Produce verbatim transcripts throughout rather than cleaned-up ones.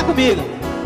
comigo.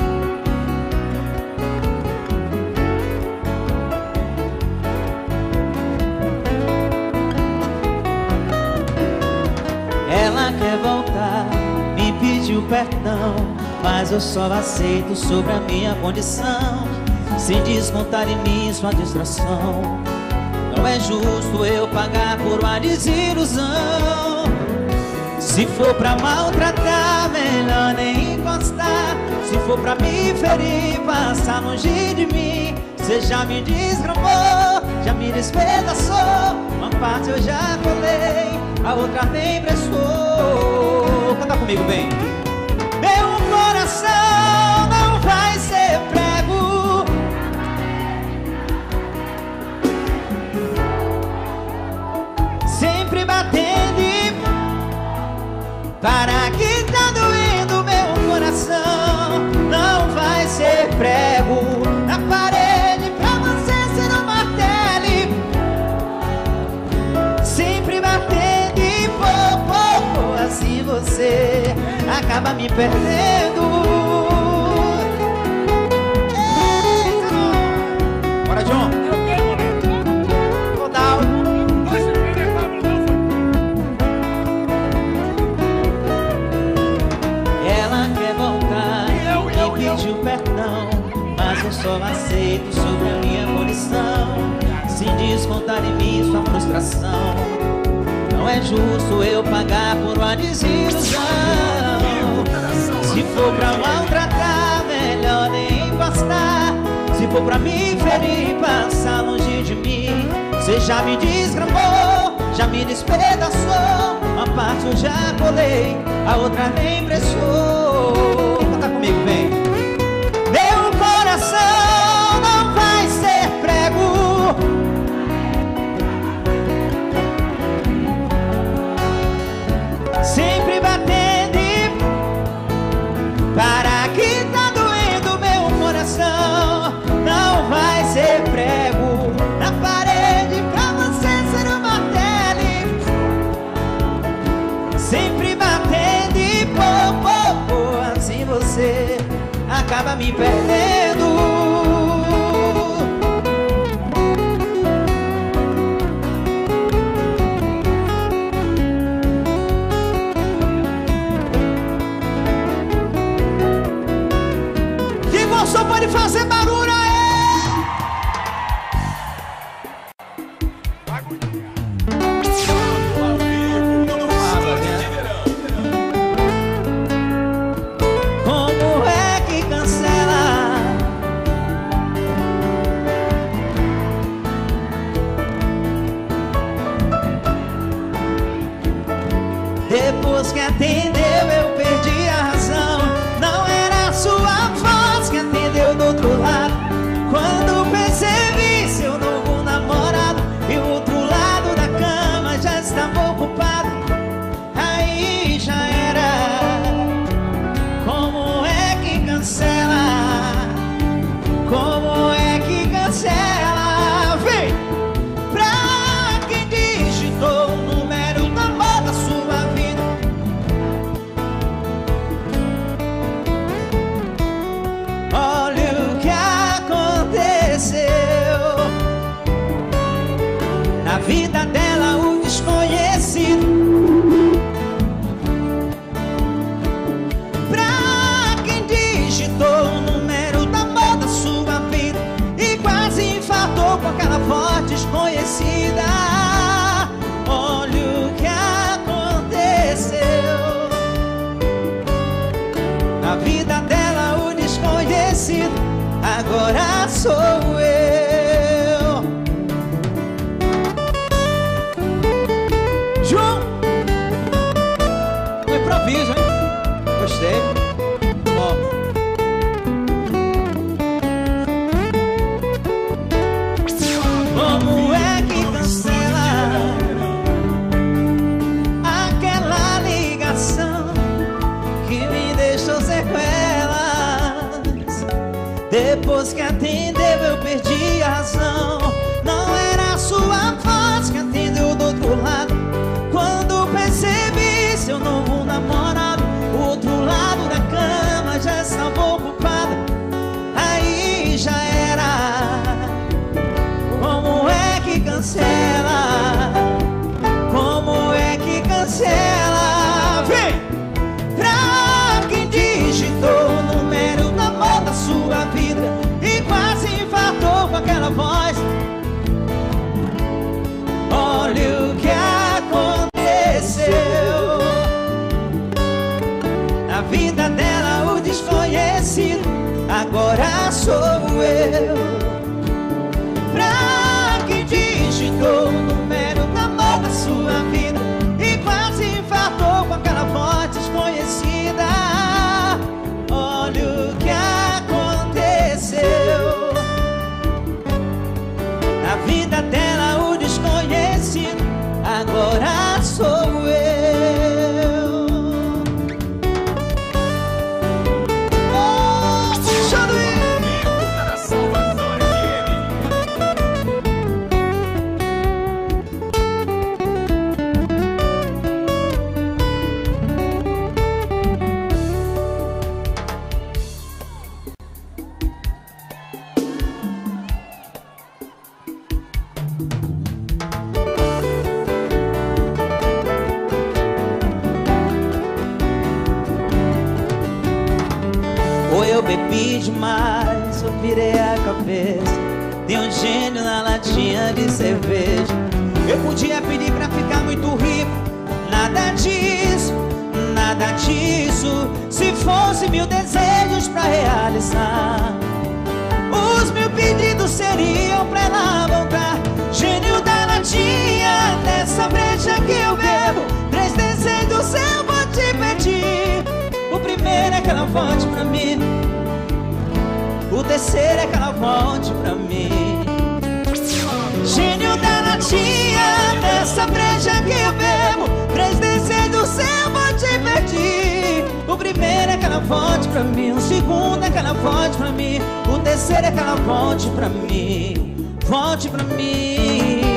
Ela quer voltar, me pediu perdão, mas eu só aceito sobre a minha condição, sem descontar em mim sua distração. Não é justo eu pagar por uma desilusão. Se for pra maltratar, melhor nem encostar. Se for pra me ferir, passar longe de mim. Você já me desgramou, já me despedaçou. Uma parte eu já colei, a outra nem prestou. Canta comigo, bem. Meu coração não vai ser prego, sempre batendo e... Para que tá doendo meu coração, não vai ser prego na parede pra você ser um martelo, sempre batendo e pô, pô, pô, assim você acaba me perdendo. Eita, bora, John. Pediu perdão, mas eu só aceito sobre a minha condição, sem descontar em mim sua frustração. Não é justo eu pagar por uma desilusão. Se for pra maltratar, melhor nem encostar. Se for pra me ferir, passar longe de mim. Você já me desgramou, já me despedaçou. Uma parte eu já colei, a outra nem prestou. Canta comigo, vem. Meu coração não vai ser prego, sempre batendo e... Para que tá doendo meu coração, não vai ser prego na parede pra você ser um martelo, sempre batendo e pô, pô, pô, assim você acaba me perdendo. Que você pode fazer barulho aí? Depois que atendeu eu perdi a razão. Não era a sua voz que atendeu do outro lado. Quando percebi seu novo namorado e o outro lado da cama já estava ocupado, aí já era. Como é que cancela? Como é que cancela? Vem! Pra quem digitou o número da moda da sua vida, olha o que aconteceu. Na vida dela o desconhecido. Pra quem digitou o número da moda da sua vida e quase infartou com aquela voz desconhecida. Olha o que aconteceu. Na vida dela o desconhecido agora sou eu. João, um improviso, hein? Gostei. Ó. Como é que cancela aquela ligação que me deixou sequelas? Depois que atendeu eu perdi a razão. Não era a sua voz que atendeu do outro lado. Quando percebi seu novo namorado, o outro lado da cama já estava sou eu. Pra quem digitou o número do amor da sua vida e quase infartou com aquela voz desconhecida. Olha o que aconteceu. Na vida dela o desconhecido agora sou eu. Oh, puxando isso para Salvador F Ou eu bebi demais, eu virei a cabeça. Tem um gênio na latinha de cerveja. Eu podia pedir pra ficar muito rico. Nada disso, nada disso. Se fosse mil desejos pra realizar, os mil pedidos seriam pra ela voltar. Gênio da latinha, nessa breja que eu bebo, três desejos eu vou te pedir. O primeiro é que ela volte pra mim. O terceiro é que ela volte pra mim. Gênio da latinha, nessa breja que eu bebo, três desejos eu vou te pedir. O primeiro é que ela volte pra mim. O segundo é que ela volte pra mim. O terceiro é que ela volte pra mim. Volte pra mim.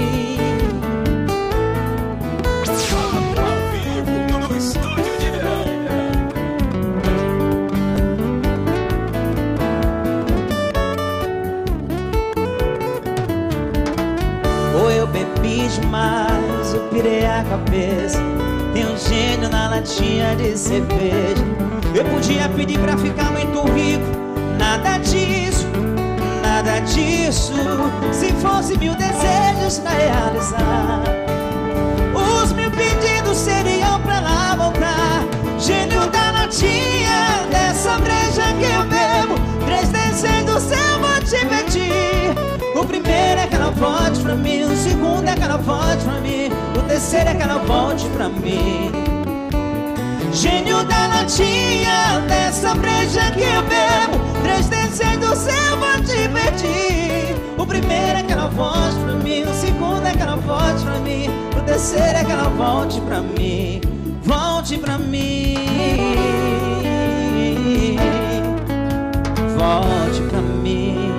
Ou eu bebi demais, eu pirei a cabeça. Tem um gênio na latinha de cerveja. Eu podia pedir pra ficar muito rico. Nada disso, nada disso. Se fosse mil desejos pra realizar, os mil pedidos seriam pra lá voltar. Gênio da latinha, dessa breja que eu bebo, três desejos eu vou te pedir. O primeiro é que ela volte pra mim. O segundo é que ela volte pra mim. O terceiro é que ela volte pra mim. Gênio da latinha, dessa breja que eu bebo, três desejos eu vou te pedir. O primeiro é que ela volte pra mim. O segundo é que ela volte pra mim. O terceiro é que ela volte pra mim. Volte pra mim. Volte pra mim.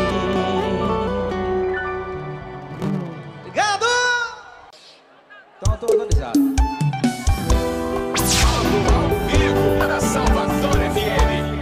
Então eu tô organizado. Ao vivo para Salvador F M.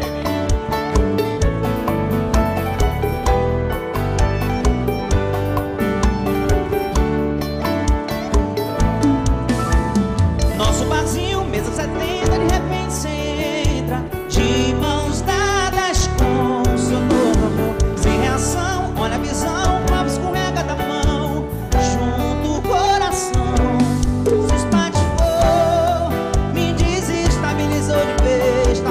Nosso barzinho, mesa setenta, de repente cê entra, de mãos dadas com o seu novo amor. Sem reação, olha a visão, o lábio escorrega da mão, junto o coração. Se espatifou, me desestabilizou de vez.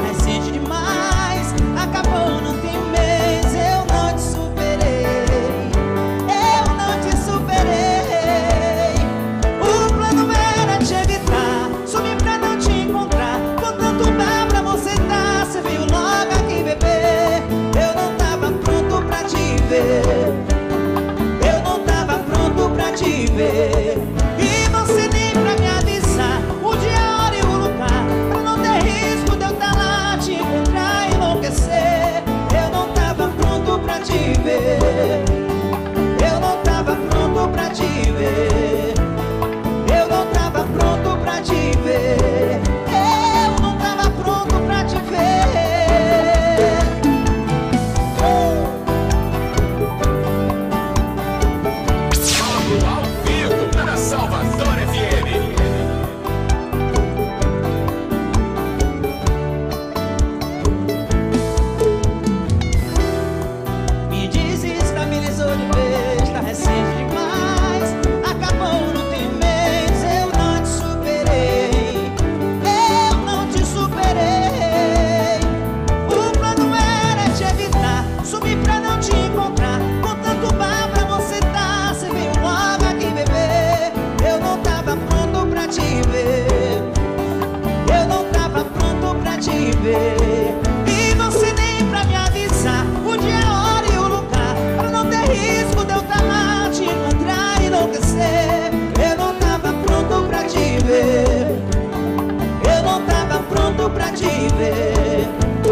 ver. E você nem pra me avisar o dia, a hora e o lugar, pra não ter risco de eu tá lá, te encontrar e enlouquecer. Eu não tava pronto pra te ver. Eu não tava pronto pra te ver.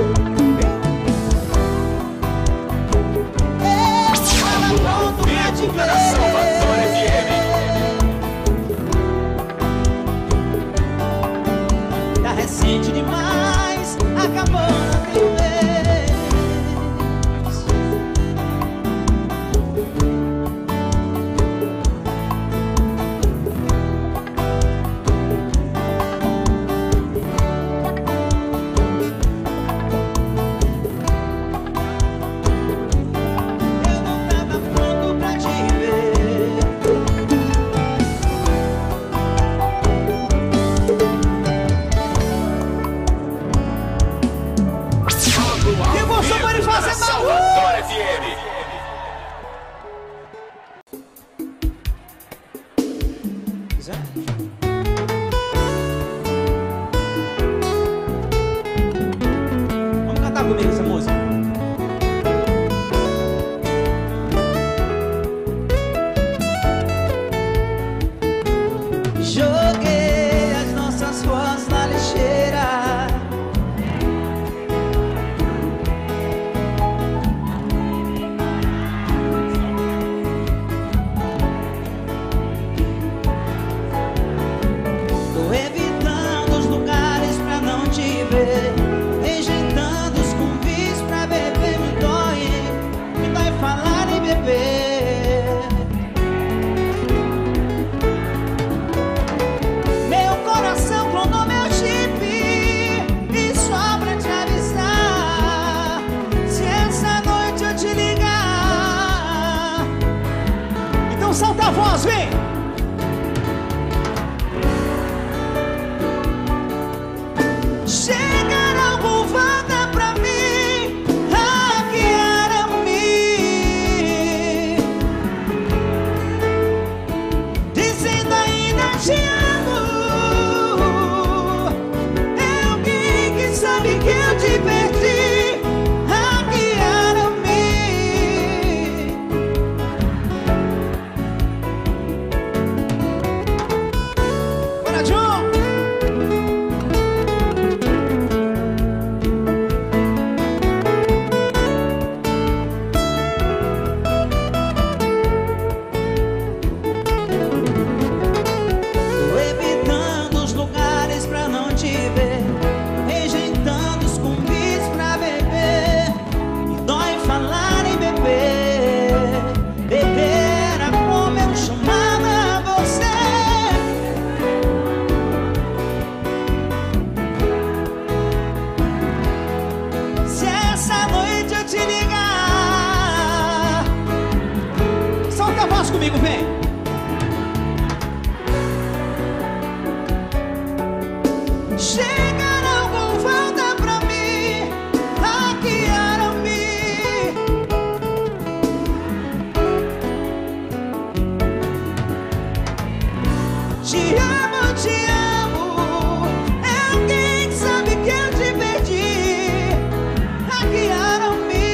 Eu tava pronto pra te ver. Recente demais, acabou outra vez. Eu não tava pronto pra te ver. Emoção pode fazer Salvador F M. Vamos cantar comigo essa música. Joguei as nossas fotos na lixeira. Rejeitando os convites pra beber, me dói, me dói falar em beber. Meu coração clonou meu chip, e só pra te avisar, se essa noite eu te ligar, então solta a voz, vem! Chegaram, volta pra mim, hackearam-me, dizendo ainda te amo. É alguém que sabe que eu te perdi, hackearam-me. Bora, John! Rejeitando os convites pra beber, me dói falar em beber. Beber era como eu chamava você. Se essa noite eu te ligar, solta a voz comigo, vem! Chegaram, volta pra mim, hackearam-me. Te amo, te amo. É alguém que sabe que eu te perdi, hackearam-me.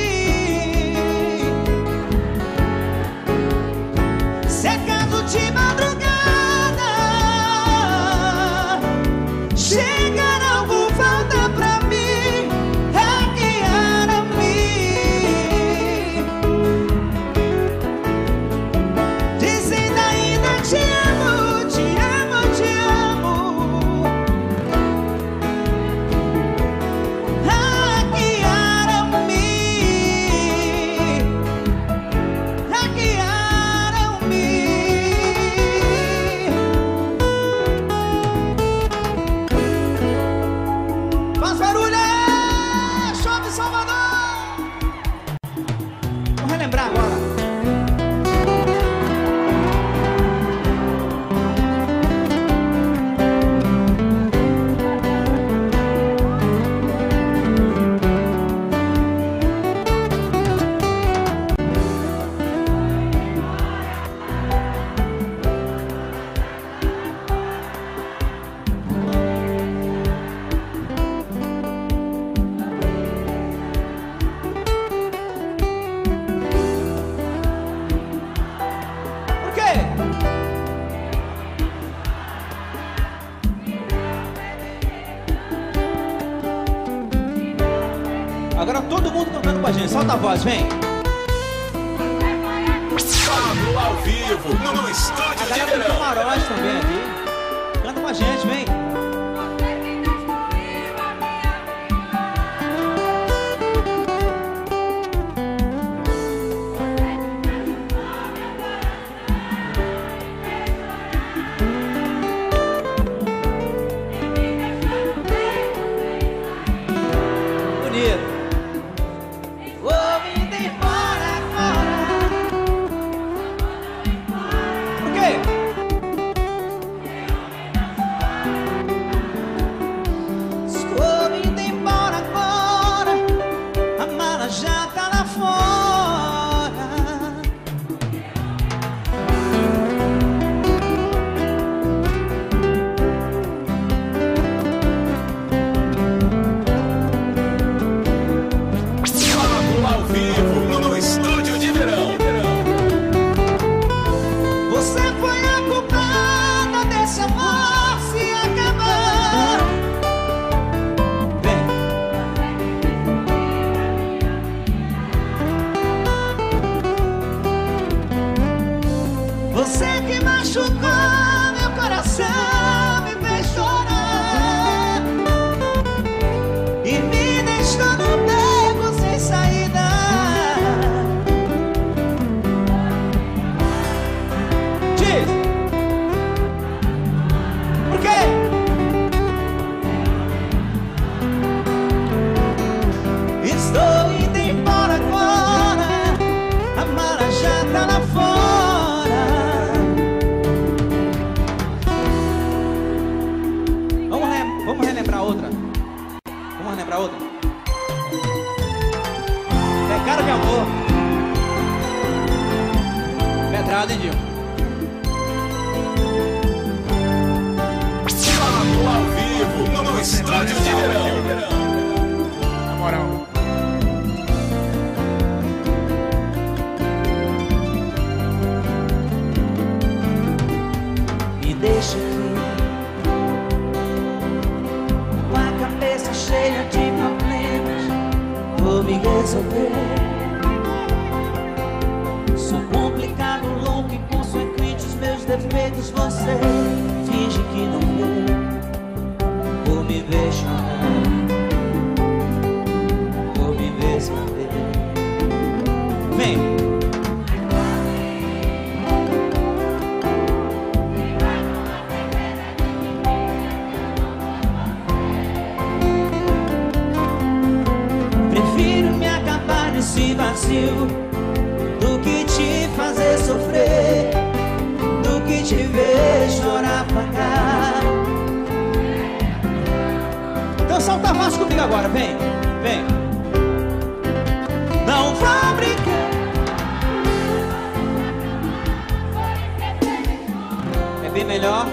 Secado de madrugada. Chegaram, volta pra mim, hackearam-me, dizendo ainda te amo, te amo, te amo. Agora todo mundo cantando com a gente, solta a voz, vem. Pablo ao vivo, no estúdio de verão. Tem camarote também aqui. Canta com a gente, vem. Do que te fazer sofrer, do que te ver chorar pra cá. Então solta a voz comigo agora, vem, vem. Não vá brincar. É bem melhor.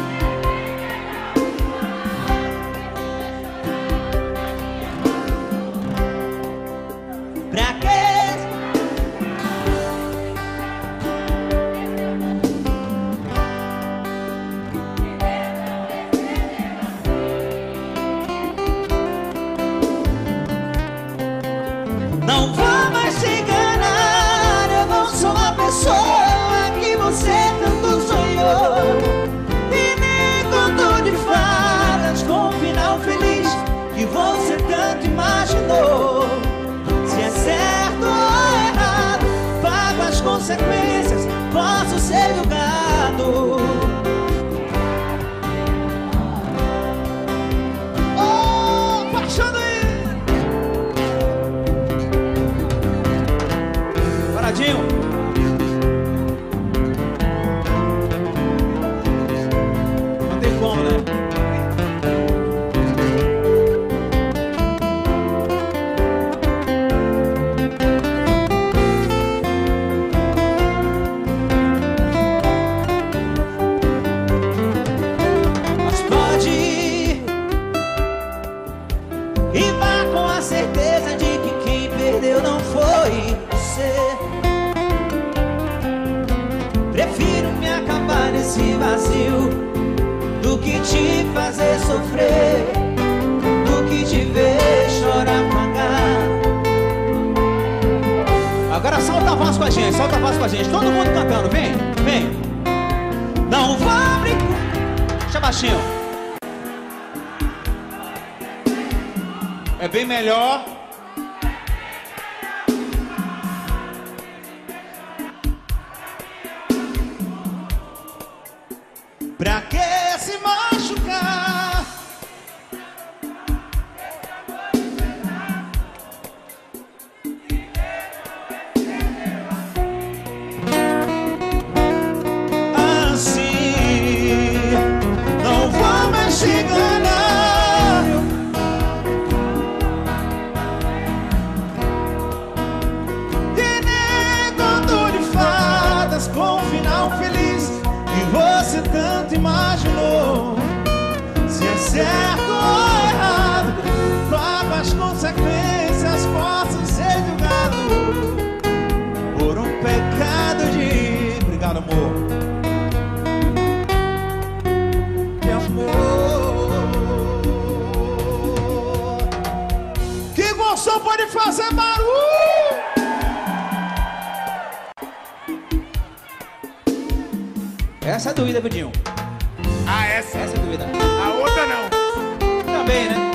Não vá mais se enganar, eu não sou a pessoa que você tanto sonhou. E nem conto de fadas com um final feliz que você tanto imaginou. Se é certo ou errado, pago as consequências, posso ser julgado. Oh, baixando aí! Paradinho! Não tem como, né? Mas pode ir e vá com a certeza de que quem perdeu não foi você. Prefiro me acabar nesse vazio do que te fazer sofrer, do que te ver chorar pra cá. voz com a gente, solta a voz com a gente. Todo mundo cantando, vem, vem. Não vá brincar. Deixa baixinho. É bem melhor. Pra que se machucar? Assim, não vou mais te enganar. E nem conto de fadas com um final feliz que você tanto imaginou. Se é certo ou errado, paga as consequências, posso ser julgado por um pecado de... Obrigado, amor. De amor. Que gostou pode fazer barulho. Essa é doída, Budinho. Ah, essa? Essa é doída. A outra não. Também, né?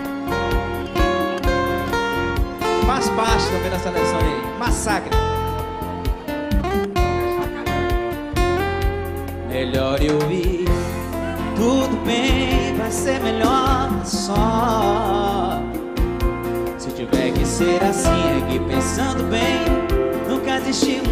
Faz parte também da seleção aí. Massacre. Melhor eu ir. Tudo bem, vai ser melhor só. Se tiver que ser assim, é que pensando bem, nunca desistimos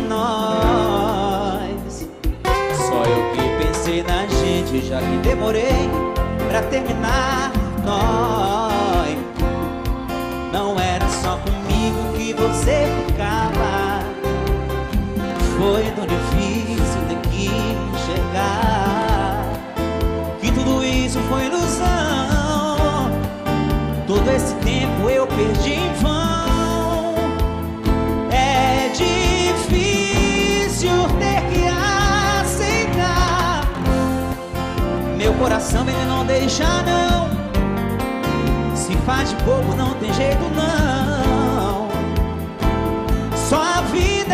nós. Só eu que pensei na gente, já que demorei pra terminar nós. Não era só comigo que você ficava. Foi tão difícil ter que enxergar que tudo isso foi ilusão. Todo esse tempo eu perdi em vão. É difícil ter que aceitar. Meu coração ele não deixa não. Se faz de bobo não tem jeito não. Só a vida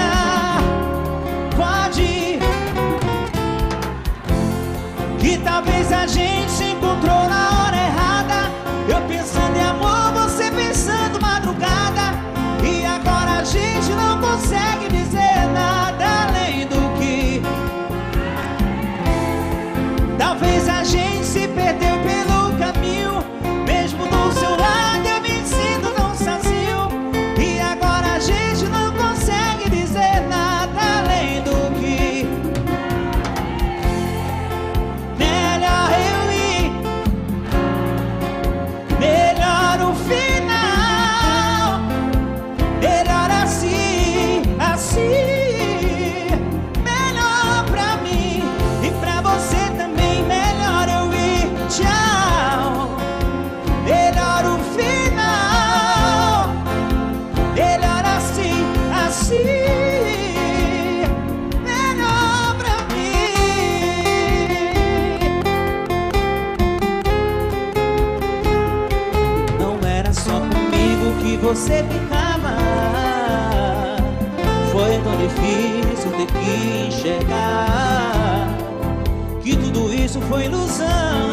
pode. Que talvez a gente se encontrou na hora errada. Eu pensando em amor, você pensando madrugada. E agora a gente não consegue dizer nada além do que talvez a gente se perdeu pelo caminho. Mesmo do seu lado eu me sinto tão sozinho. E agora a gente não consegue dizer nada além do que melhor eu ir. Melhor o final. Melhor assim, assim. Melhor pra mim e pra você também. Melhor eu ir, tchau. Melhor o final. Melhor assim, assim. Melhor pra mim. Não era só comigo que você ficava. Foi tão difícil ter que enxergar que tudo isso foi ilusão.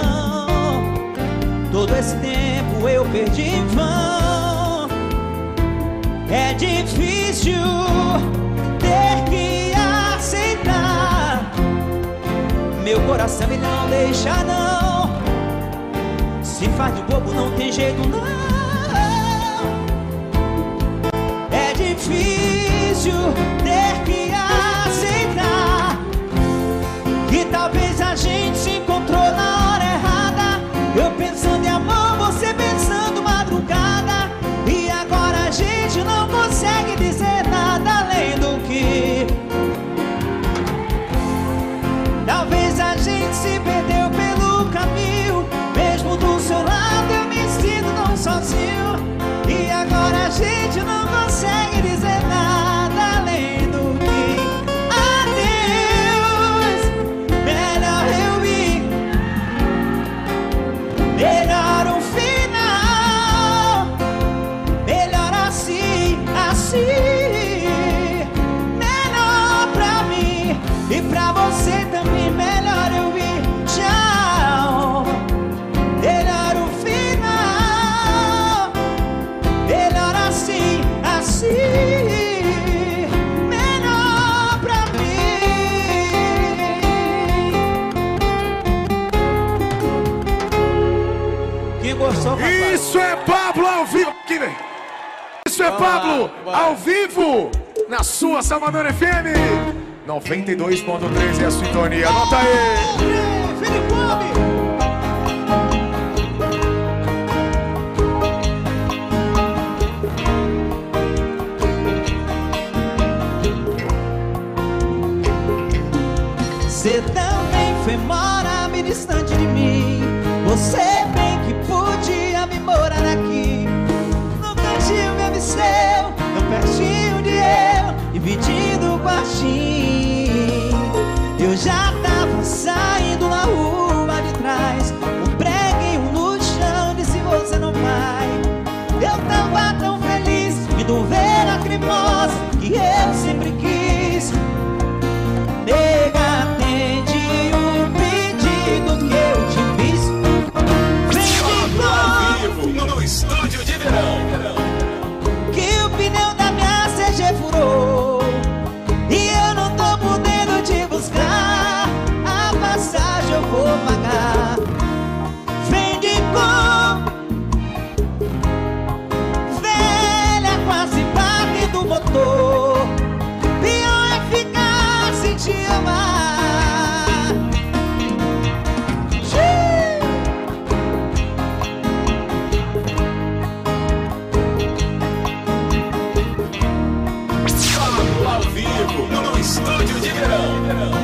Todo esse tempo eu perdi em vão. É difícil ter que aceitar. Meu coração ele não deixa não. Se faz de bobo não tem jeito não. É difícil ter que aceitar que talvez a gente se encontrou na hora errada. Eu pensando em amor, você pensando madrugada. E agora a gente não consegue dizer nada além do que talvez a gente se perdeu pelo caminho. Mesmo do seu lado eu me sinto tão sozinho. E agora a gente não consegue dizer nada além do que adeus. Melhor eu ir. Quem gostou, papai? Isso é Pablo ao vivo. Aqui, vem. Isso é Pablo ao vivo na sua Salvador F M noventa e dois ponto três é a sintonia. Anota aí. Felipe Gomes. Você também foi morar bem distante de mim. Você bem que podia me morar aqui, no cantinho mesmo seu, tão pertinho de eu, dividindo o quartinho. Eu já tava saindo na rua de trás, um preguinho no chão, disse você não vai. Eu tava tão feliz, me do ver a cremosa que eu sempre quis. Nega, atende o pedido que eu te fiz. Ao vivo, no estúdio de verão. Que o pneu da minha C G furou e eu não tô podendo te buscar. A passagem eu vou pagar. Vem de com velha, quase bate do motor. Pior é ficar sem te amar. Ao vivo, no estúdio de verão.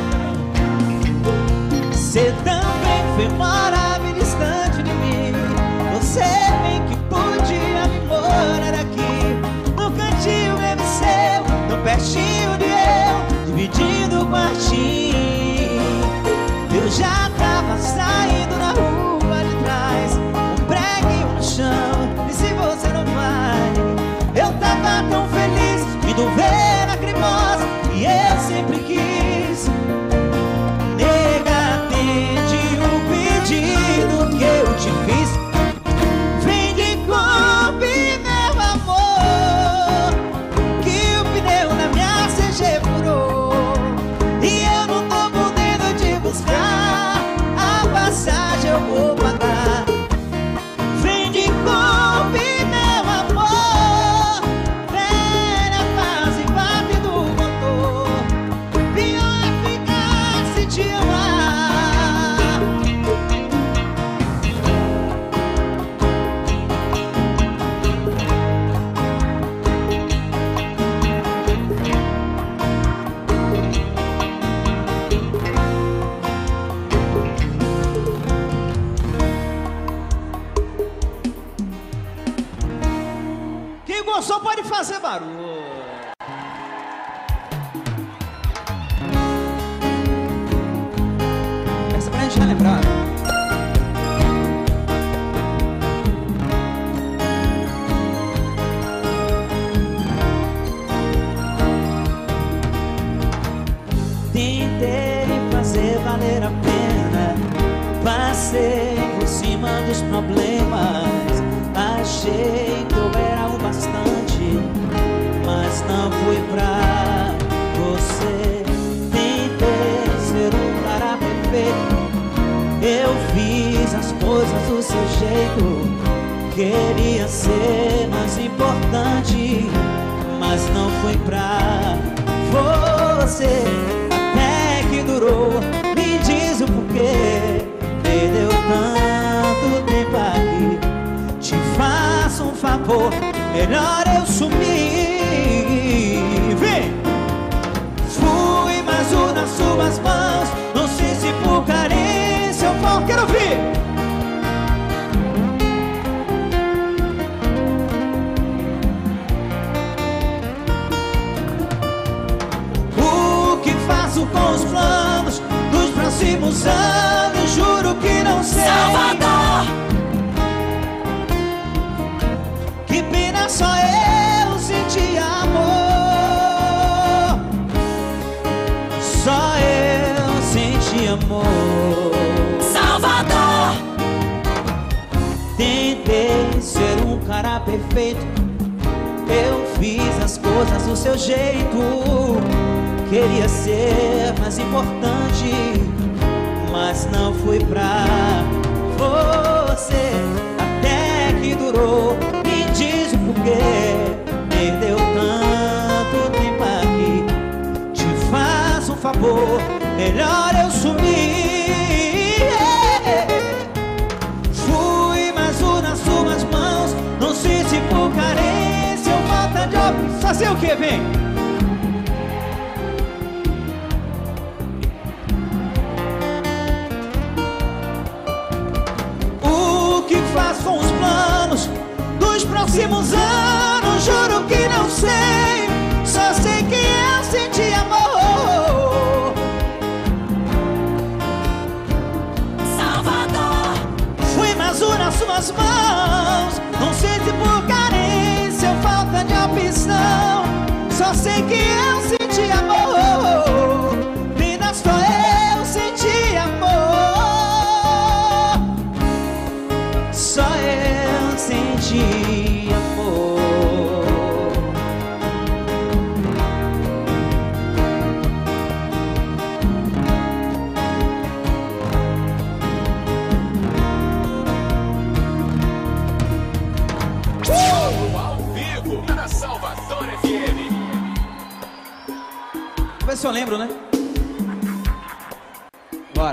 Você também foi morar bem distante de mim. Você bem que podia me morar aqui, no cantinho mesmo seu, tão pertinho de eu, dividindo o quartinho. Eu já tava saindo na rua de trás, um preguinho no chão, e se você não vai, eu tava tão feliz, me do ver a cremosa que eu sempre quis. Nega, atende o pedido que eu te fiz. Vem de Kombi, meu amor, que o pneu da minha C G furou e eu não tô podendo te buscar. A passagem eu vou pagar. Vem de Kombi, meu amor, velha, quase bate do motor. Pior é ficar sem te amar. Quem gostou pode fazer barulho. Essa pra gente relembrar. Tentei fazer valer a pena, passei por cima dos problemas. Achei que eu era o bastante, mas não fui pra você. Tentei ser um cara perfeito, eu fiz as coisas do seu jeito. Queria ser mais importante, mas não fui pra você. Até que durou, me diz o porquê. Perdeu tanto tempo aqui. Te faço um favor, melhor eu sumir. Vem! Fui mais um nas suas mãos, não sei se por carência ou por... Quero ouvir! O que faço com os planos dos próximos anos? Juro que não sei. Salvador! Que pena, só eu senti amor. Só eu senti amor. Salvador! Tentei ser um cara perfeito, eu fiz as coisas do seu jeito. Queria ser mais importante, mas não fui pra você. melhor eu sumir. Fui mais um nas suas mãos, não sei se por carência ou falta de opção. Fazer o que, vem? O que faço com os planos dos próximos anos? Juro que não sei, só sei que eu senti amor. Salvador, Fui mais um nas suas mãos, não sei se por carência ou falta de opção. Só sei que eu senti amor, vida só eu senti amor. Só eu senti amor. Ao vivo na Salvador F M. Vamos ver se eu lembro, né? Bora.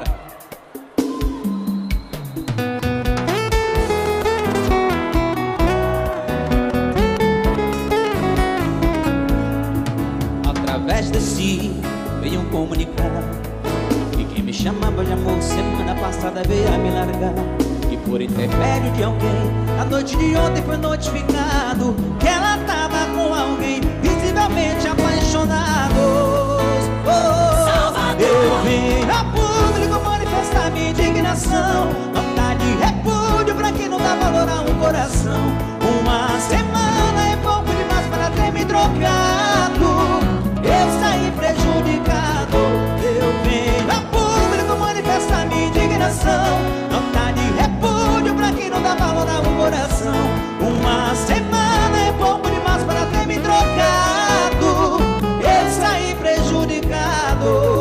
Através de si veio um comunicar que quem me chamava de amor semana passada veio a me largar. E por intermédio de alguém, a noite de ontem foi notificado que ela tava com alguém visivelmente apaixonados. Oh, eu vim a público manifestar minha indignação, nota de repúdio pra quem não dá valor a um coração. Uma semana é pouco demais para ter me trocado, eu saí prejudicado. Eu venho a público manifestar minha indignação, nota de repúdio pra quem não dá valor a um coração. Uma semana é pouco demais para ter me trocado, eu saí prejudicado.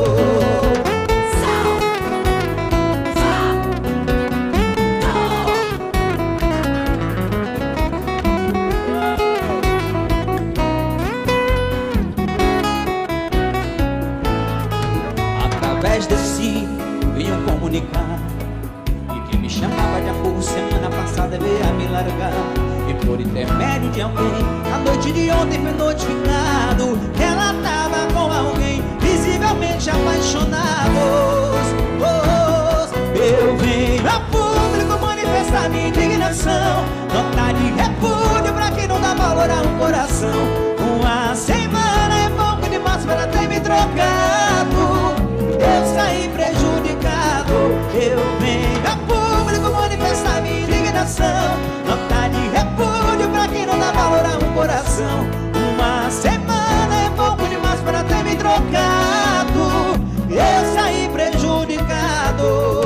Através de si vinham comunicar que quem me chamava de amor semana passada veio a me largar. E por intermédio de alguém, a noite de ontem foi notificado que ela tava com alguém visivelmente apaixonados. Oh, eu venho a público manifestar minha indignação, nota de repúdio pra quem não dá valor a um coração. Uma semana é pouco demais para ter me trocado, eu saí prejudicado. Eu venho a público manifestar minha indignação, nota de repúdio pra quem não dá valor a um coração. Uma semana é pouco demais para ter me trocado, eu saí prejudicado.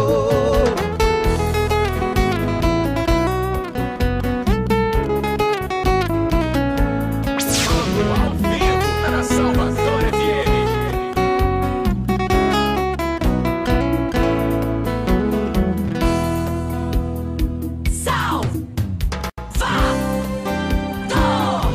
Ao vivo na Salvador F M. Salvador,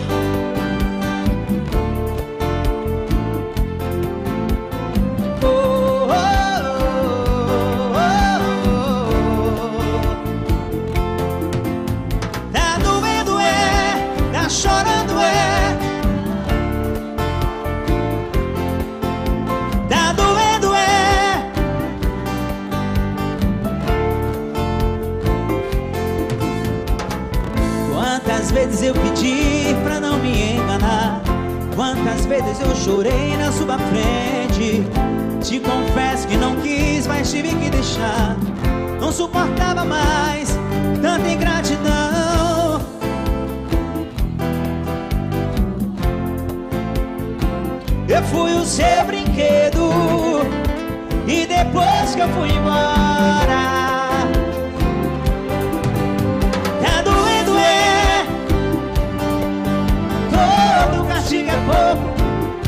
Oh, oh, oh, oh. Tá doendo é, tá chorando é, tá doendo é. Quantas vezes eu pedi pra não me enganar, quantas vezes eu chorei na sua frente. Te confesso que não quis, mas tive que deixar. Não suportava mais tanta ingratidão. Eu fui o seu brinquedo e depois que eu fui embora, tá doendo é, todo castigo é pouco.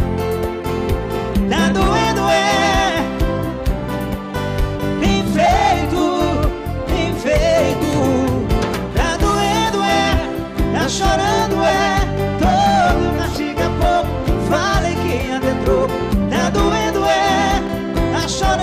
Tá doendo é, bem feito, bem feito. Tá doendo é, tá chorando é, todo castigo é pouco. Falei que ia ter troco. Tá doendo é, tá chorando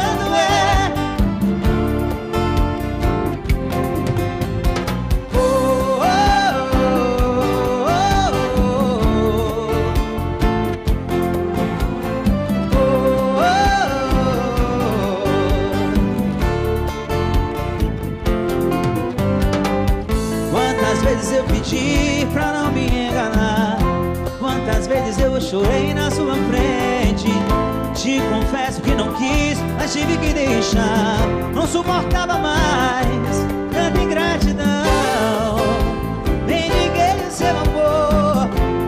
vezes eu pedi pra não me enganar? Quantas vezes eu chorei na sua frente? Te confesso que não quis, mas tive que deixar. Não suportava mais tanta ingratidão. Nem liguei o seu amor,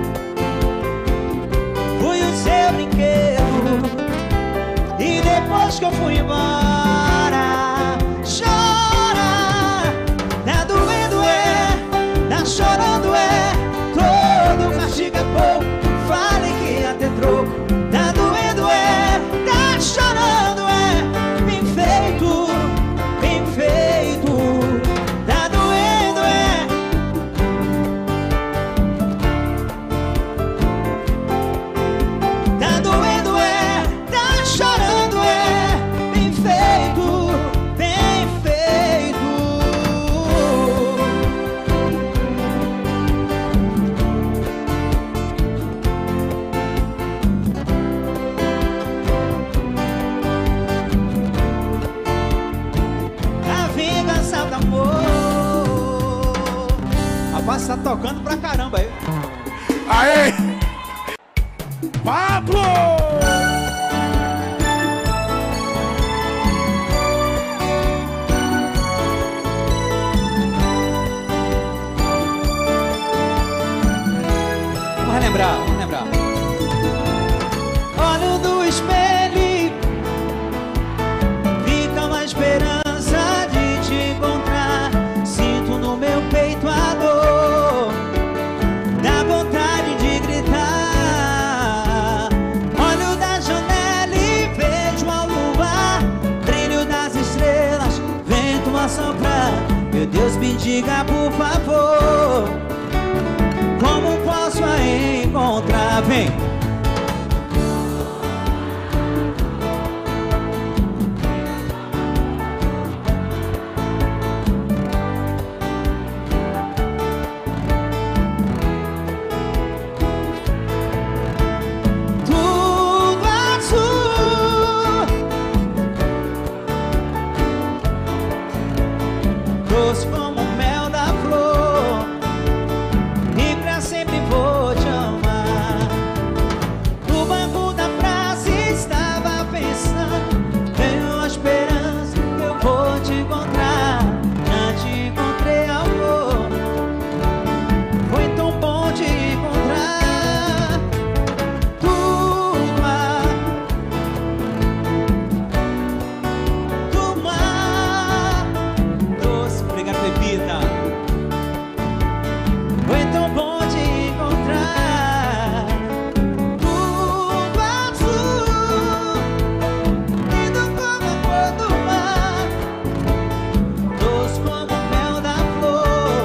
fui o seu brinquedo. E depois que eu fui embora, chora. Tá doendo é, tá chorando é. Todo castigo é pouco, falei que ia ter troco. Tá doendo é, tá chorando é. Bem feito, bem feito. Tá doendo é. Tá doendo é, tá chorando é. Bem feito, bem feito. A vingança do amor. Rapaz, tá tocando pra caramba aí. Aê! Pablo! Vamos relembrar, vamos lembrar. Olho do espelho, fica uma esperança de te encontrar. Sinto no meu peito a dor, dá vontade de gritar. Olho da janela e vejo ao luar, brilho das estrelas, vento a soprar. Meu Deus, me diga por favor, como posso a encontrar? Vem! Tudo azul, doce como o mel da flor, e pra sempre vou te amar. No banco da praça estava pensando, tenho a esperança que eu vou te encontrar. Já te encontrei, amor, foi tão bom te encontrar. Turma, turma, doce, obrigado, bebida. Foi tão bom te encontrar. Tudo azul, lindo como a cor do mar, doce como o mel da flor.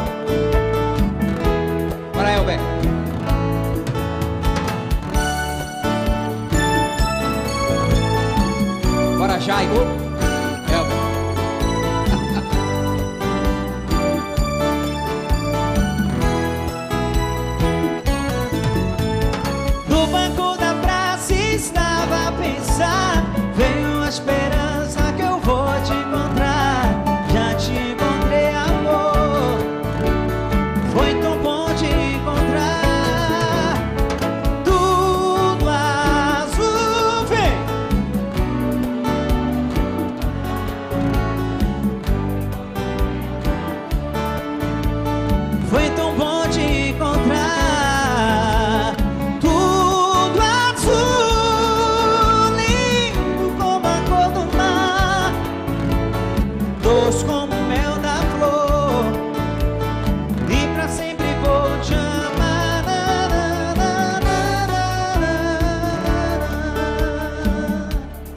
Bora aí, Elber. Bora, Jaigo. Elber. No banco da praça estava a pensar, veio a esperança que eu vou te encontrar. Já te encontrei, amor, foi tão bom te encontrar. Tudo azul, vem! Foi tão bom te encontrar. Tudo azul, lindo como a cor do mar, doce como o mel da flor, e pra sempre vou te amar. Na, na, na, na, na, na.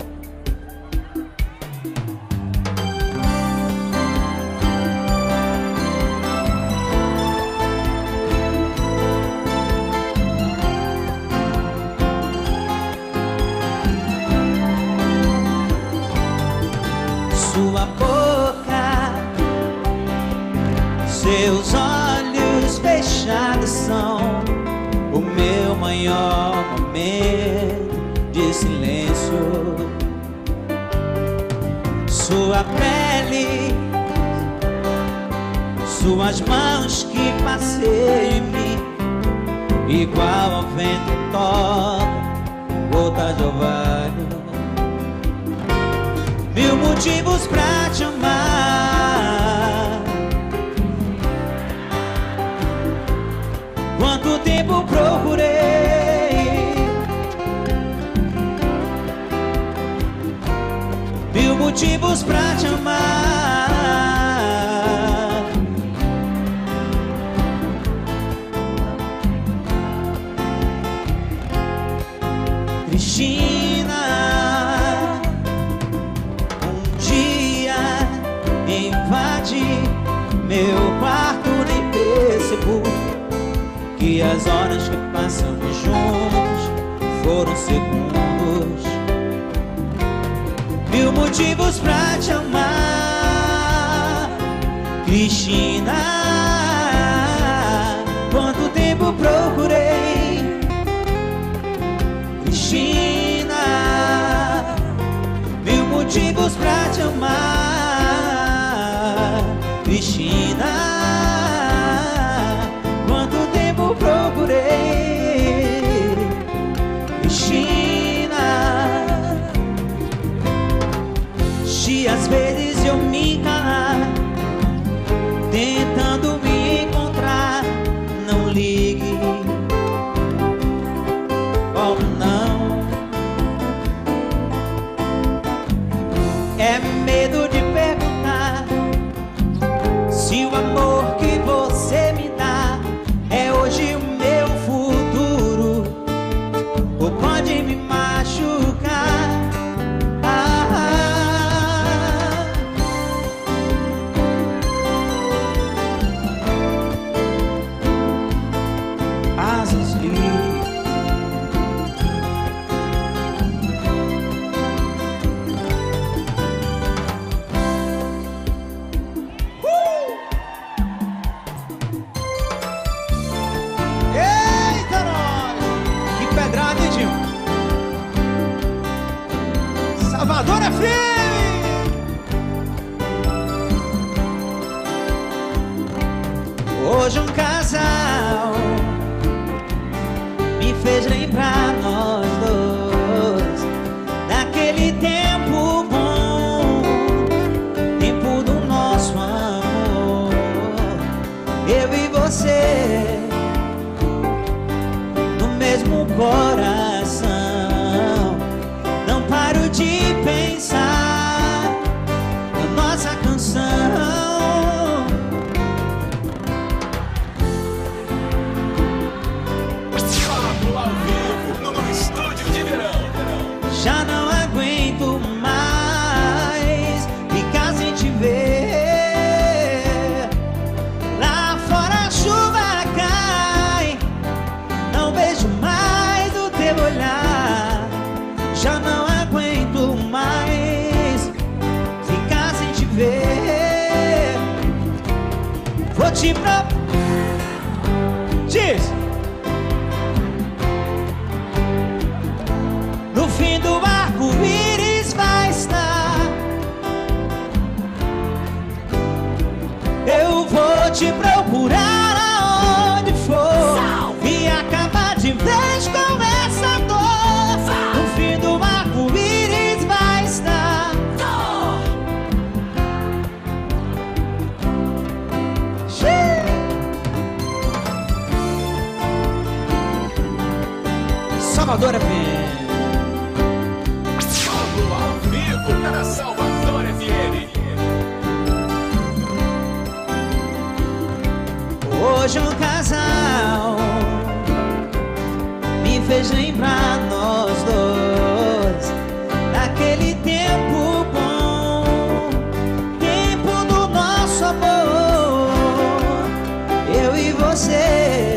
Sua boca, seus olhos fechados são o meu maior momento de silêncio. Sua pele, suas mãos que passei em mim, igual ao vento toca gota de orvalho. Mil motivos pra te amar. Quanto tempo procurei, mil motivos pra te amar. Cristina, um dia invade meu quarto, nem percebo que as horas que passamos juntos foram segundos. Mil motivos pra te amar, Cristina. Quanto tempo procurei, Cristina. Mil motivos pra te amar, Cristina. Quanto tempo procurei, Cristina. Se às vezes eu me calar, tentando me encontrar, não ligue, oh não. É medo de perguntar se o amor que você me dá é hoje o meu futuro, ou pode me machucar. Asas livres, eita nós! Que pedrada, Edinho! Salvador F M! Hoje um casal me fez lembrar nós dois daquele tempo bom, tempo do nosso amor. Eu e você no mesmo coração. Não paro de pensar na nossa canção. Já não aguento mais ficar sem te ver. Lá fora a chuva cai, não vejo mais o teu olhar. Já não aguento mais ficar sem te ver. Vou te pro... Diz! No fim do arco-íris vai estar. Eu vou te procurar aonde for e acabar de vez com essa dor. No fim do arco-íris vai estar. Salvador F M. Na Salvador F M. Hoje um casal me fez lembrar nós dois daquele tempo bom, tempo do nosso amor. Eu e você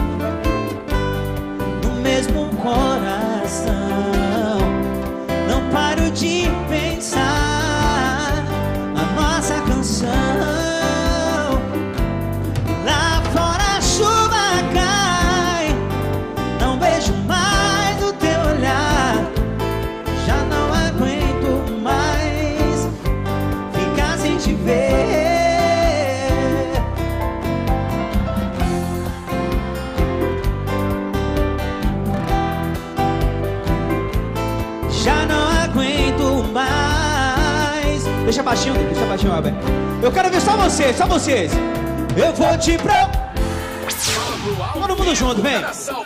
no mesmo coração. Não paro de pensar na nossa canção. Lá fora a chuva cai, não vejo mais o teu baixinho, deixa baixinho, Albert. Eu quero ver só vocês, só vocês. Eu vou te pro... Todo mundo junto, vem.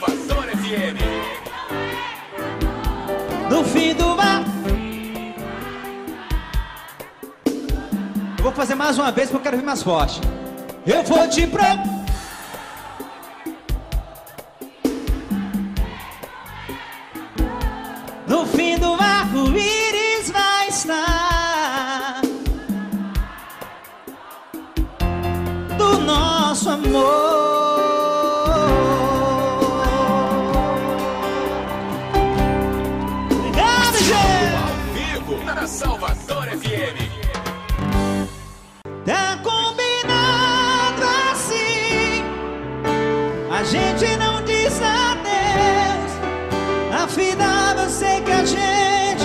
No fim do mar. Eu vou fazer mais uma vez porque eu quero vir mais forte. Eu vou te pro... No fim do arco-íris vai estar do nosso amor. Obrigado, gente! Ao vivo na Salvador F M. Tá combinado assim, a gente não diz adeus. Afinal eu sei que a gente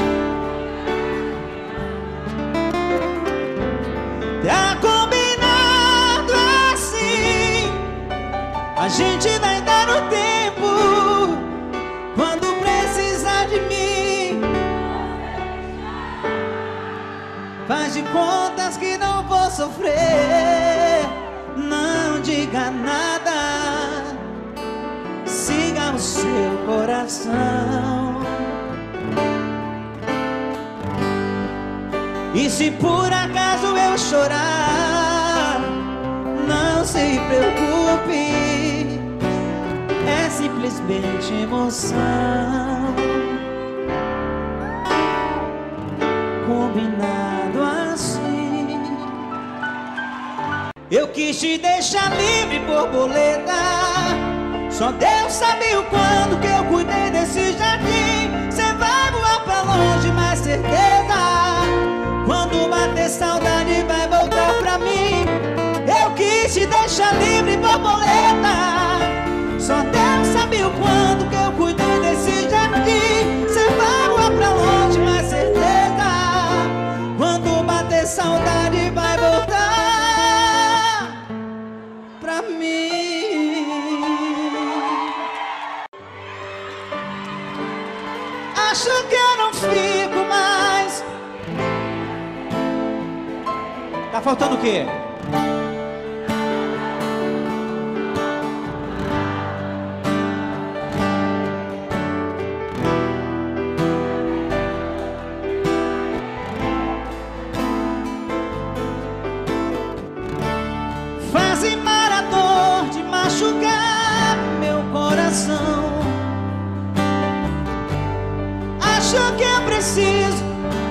tá combinado assim, a gente vai dar o tempo quando precisar de mim. Faz de contas que não vou sofrer, não diga nada, siga o seu coração. E se por acaso eu chorar, não se preocupe, é simplesmente emoção. Combinado assim. Eu quis te deixar livre, borboleta. Só Deus sabe o quando que eu cuidei desse jardim. Cê vai voar pra longe, mais certeza. Quando bater saudade vai voltar pra mim. Eu quis te deixar livre, borboleta. Só Deus sabe o quando que eu cuidei desse jardim. Cê vai voar pra longe, mais certeza. Quando bater saudade vai voltar pra mim. Acho que eu não fico mais. Tá faltando o quê? Fazem maratona de machucar meu coração. Acho que eu preciso.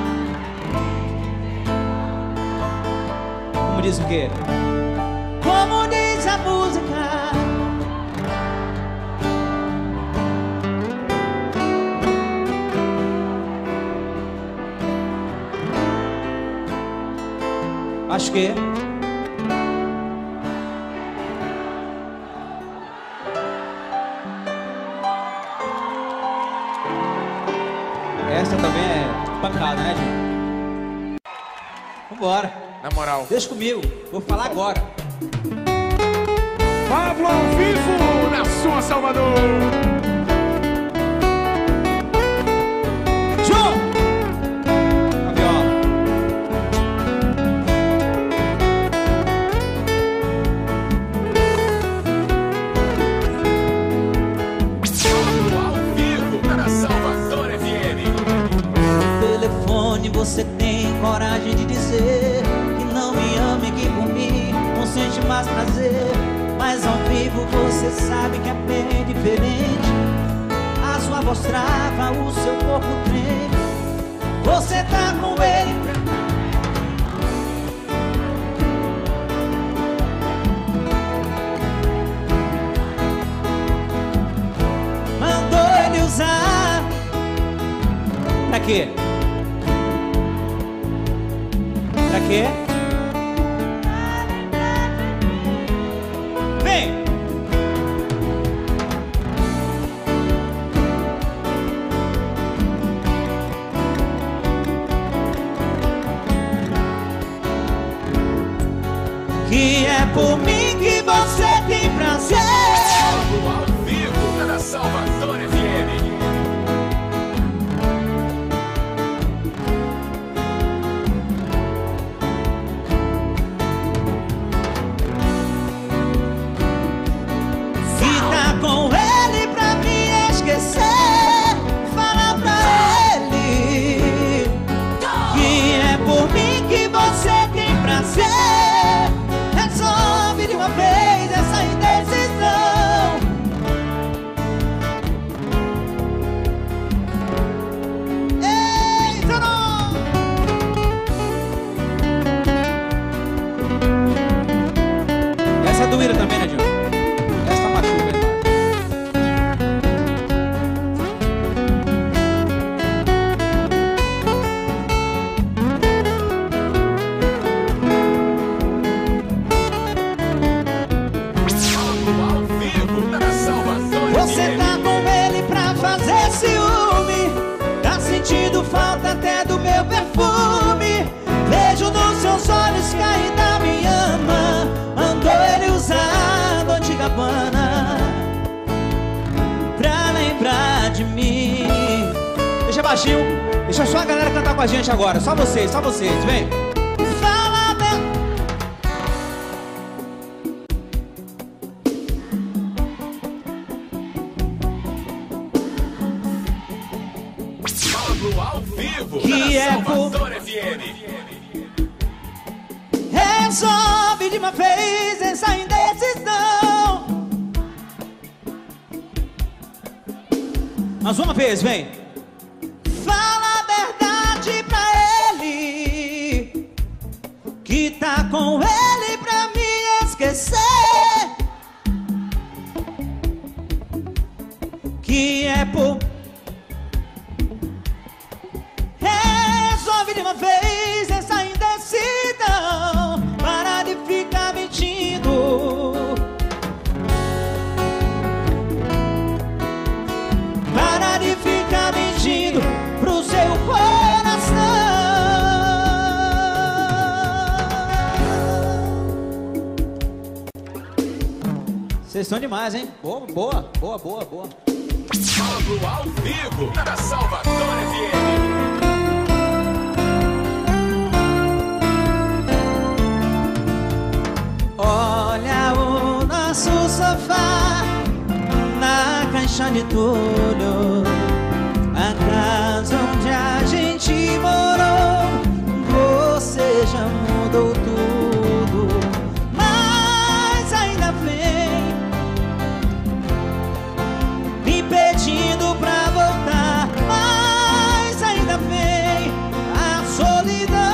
Como diz o quê? Como diz a música. Acho que essa também é pancada, né, Dinho? Vambora. Na moral. Deixa comigo, vou falar agora. Pablo ao vivo na sua Salvador. João! A viola. Ao vivo na Salvador F M. No telefone você tem coragem de dizer que não me ama e que por mim não sente mais prazer. Mas ao vivo você sabe que é bem diferente. A sua voz trava, o seu corpo treme. Você tá com ele. Mandou ele usar. Pra quê? Pra quê? Vem! Que é por mim que você tem prazer. Ao vivo na Salvador F M. baixinho. Deixa só a galera cantar com a gente agora. Só vocês, só vocês, vem. Fala bem. Pablo ao vivo. Que é Salvador F M. Resolve de uma vez essa indecisão. Mais uma vez, vem. Fala a verdade pra ele, que tá com ele pra me esquecer. Que é por... Resolve de uma vez essa indecisão. Para de ficar mentindo. Para de ficar mentindo pro seu coração. Vocês estão demais, hein? Boa, boa, boa, boa, boa. Pablo ao vivo na Salvador F M. Olha o nosso sofá na caixa de entulho, a casa onde a gente morou. Você já mudou tudo, mas ainda vem me pedindo pra voltar. Mas ainda vem a solidão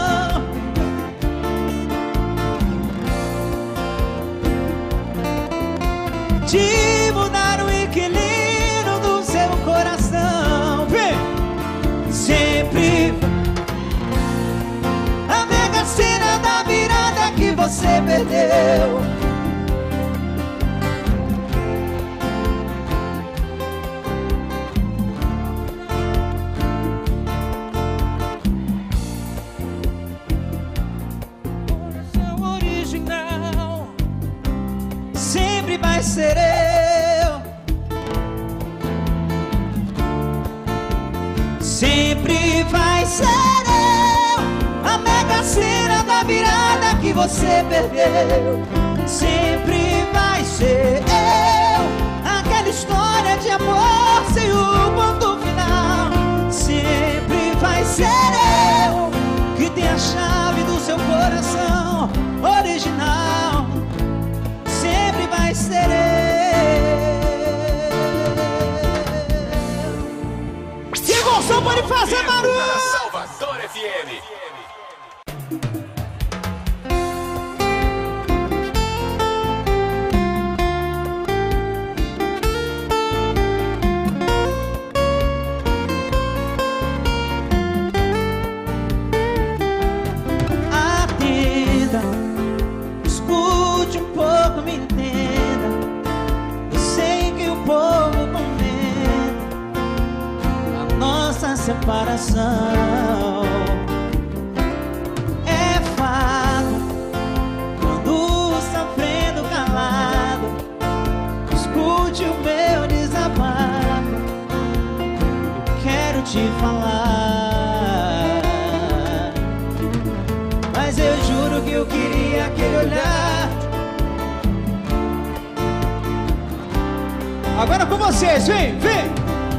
de mudar o equilíbrio do seu coração. Vem! Sempre a mega cena da virada que você perdeu. Coração original sempre vai ser eu. Sempre vai ser eu, a mega cena da virada que você perdeu. Sempre vai ser eu, aquela história de amor sem o ponto final. Sempre vai ser eu, que tem a chave do seu coração original. Sempre vai ser eu. Se você pode fazer barulho na Salvador F M. Atenda, escute um pouco, me entenda. Eu sei que o povo comenta a nossa separação. É fato, quando sofrendo calado, escute o meu desabafo. Eu quero te falar, mas eu juro que eu queria aquele olhar. Agora com vocês, vem, vem!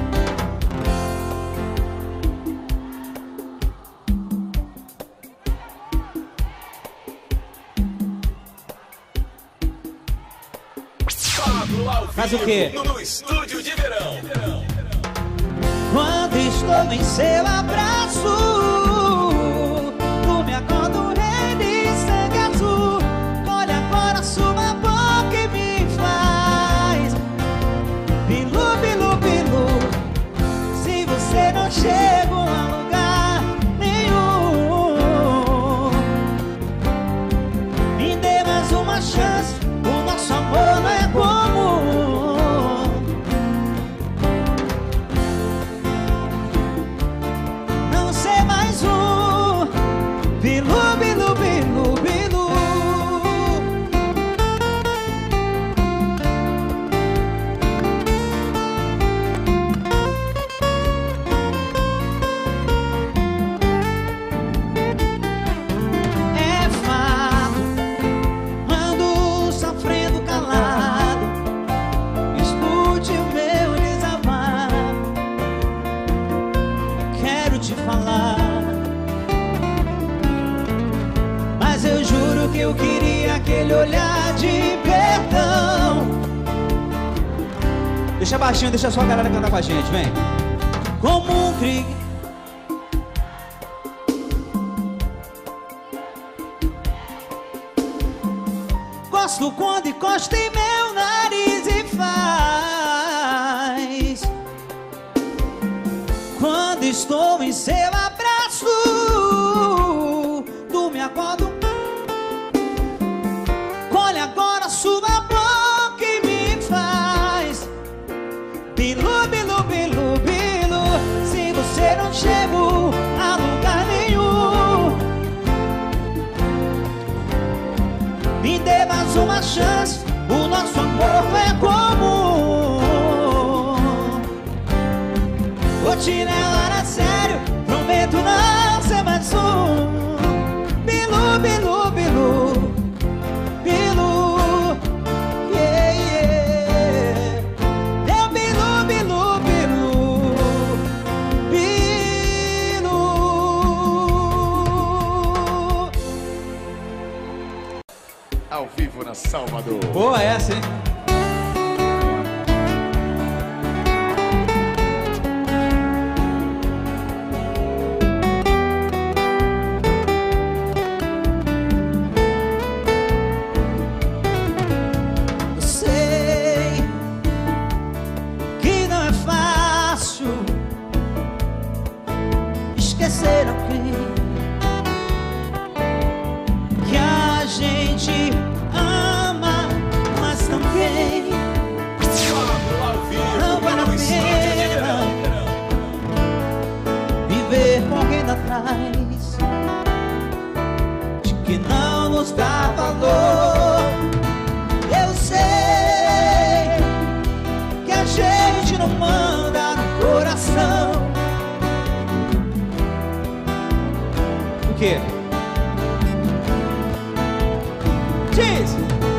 Pablo ao Faz o vivo quê? no estúdio de verão. Quando estou em seu abraço, tu me acorda um rei de sangue azul. Olha agora sua boca e me faz bilu, bilu, bilu. Se você não chega a lugar nenhum, me dê mais uma chance, o nosso amor não é comum. Não sei mais Deixa baixinho, deixa só a galera cantar com a gente, vem. Como um cri... Gosto quando encosta em meu nariz e faz. Quando estou em seu abraço, tu me acordo. Colhe agora sua boca e me faz. Bilu, bilu, bilu, bilu. Se você não chego a lugar nenhum, me dê mais uma chance, o nosso amor é comum. Vou te levar a sério, prometo não ser mais um. Bilu, bilu, bilu, bilu, yeah, yeah. Meu bilu, bilu, bilu, bilu. Ao vivo na Salvador. Boa essa, hein? Eu sei que não é fácil esquecer alguém que a gente ama, mas também não vale a pena viver correndo atrás de que não nos dá valor. Eu sei que a gente não manda no coração. O quê? Diz!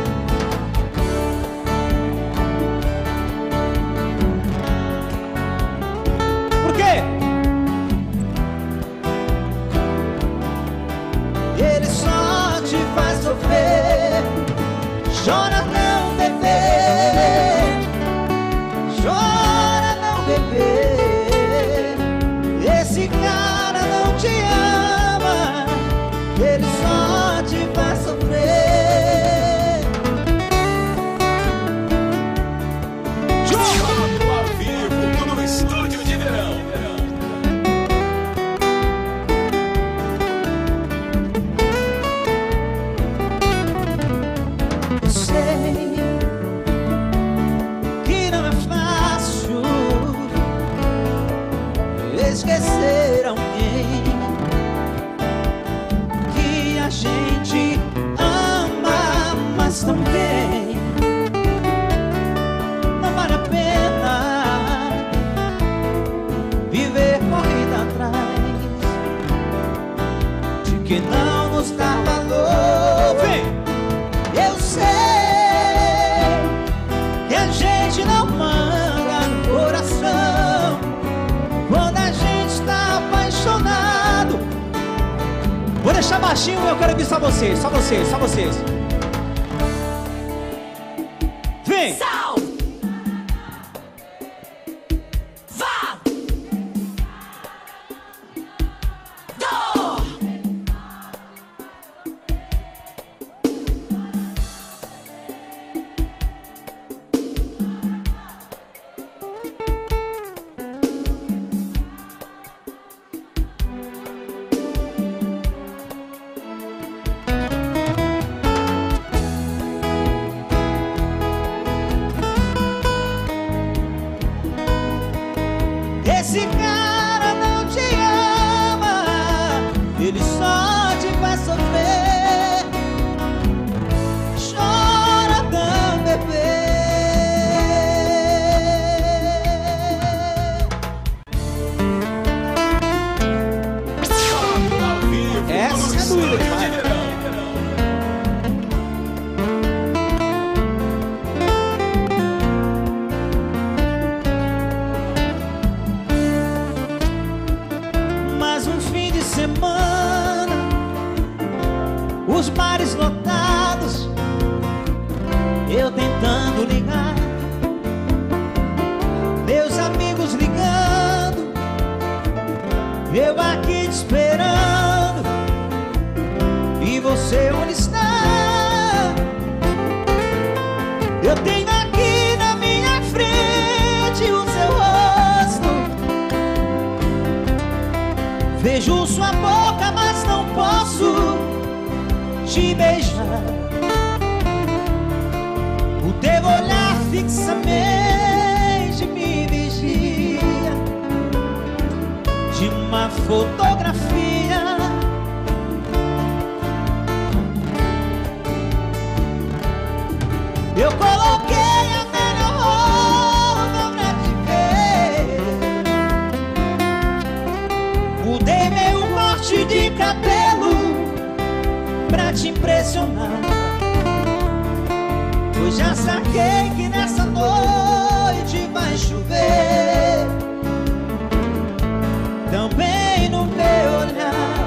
Por quê? Ele só te faz sofrer. Chora não, bebê. Chora não, bebê. Esse cara não te ama. Ele só te faz sofrer. Ao vivo no Estúdio de Verão. Eu sei que não é fácil esquecer alguém que a gente ama, mas também não vale a pena viver correndo atrás de que não nos dá valor. Vem! Eu sei que a gente não manda no coração quando a gente está apaixonado. Vou deixar baixinho, eu quero ouvir só vocês, só vocês, só vocês. Vem! Sal! Vá! Dó! Esse cara não te ama, ele só te faz sofrer. Chora não, bebê. Ao vivo Essa no é Estúdio dura, de vai. Verão. Mais um fim de semana, os bares lotados, eu tentando ligar Eu tenho aqui na minha frente o seu rosto. Vejo sua boca, mas não posso te beijar. O teu olhar fixamente me vigia. De uma fotografia eu coloquei a melhor roupa pra te ver. Mudei meu corte de cabelo pra te impressionar. Pois já saquei que nessa noite vai chover. Também no meu olhar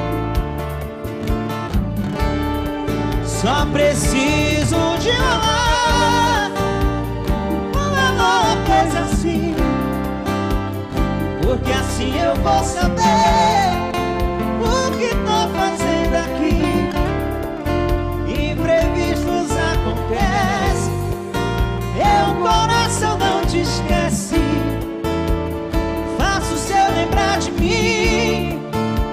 só preciso de um olhar, uma coisa assim. Porque assim eu vou saber o que tô fazendo aqui. Imprevistos acontecem, e o coração não te esquece. Faço o seu lembrar de mim.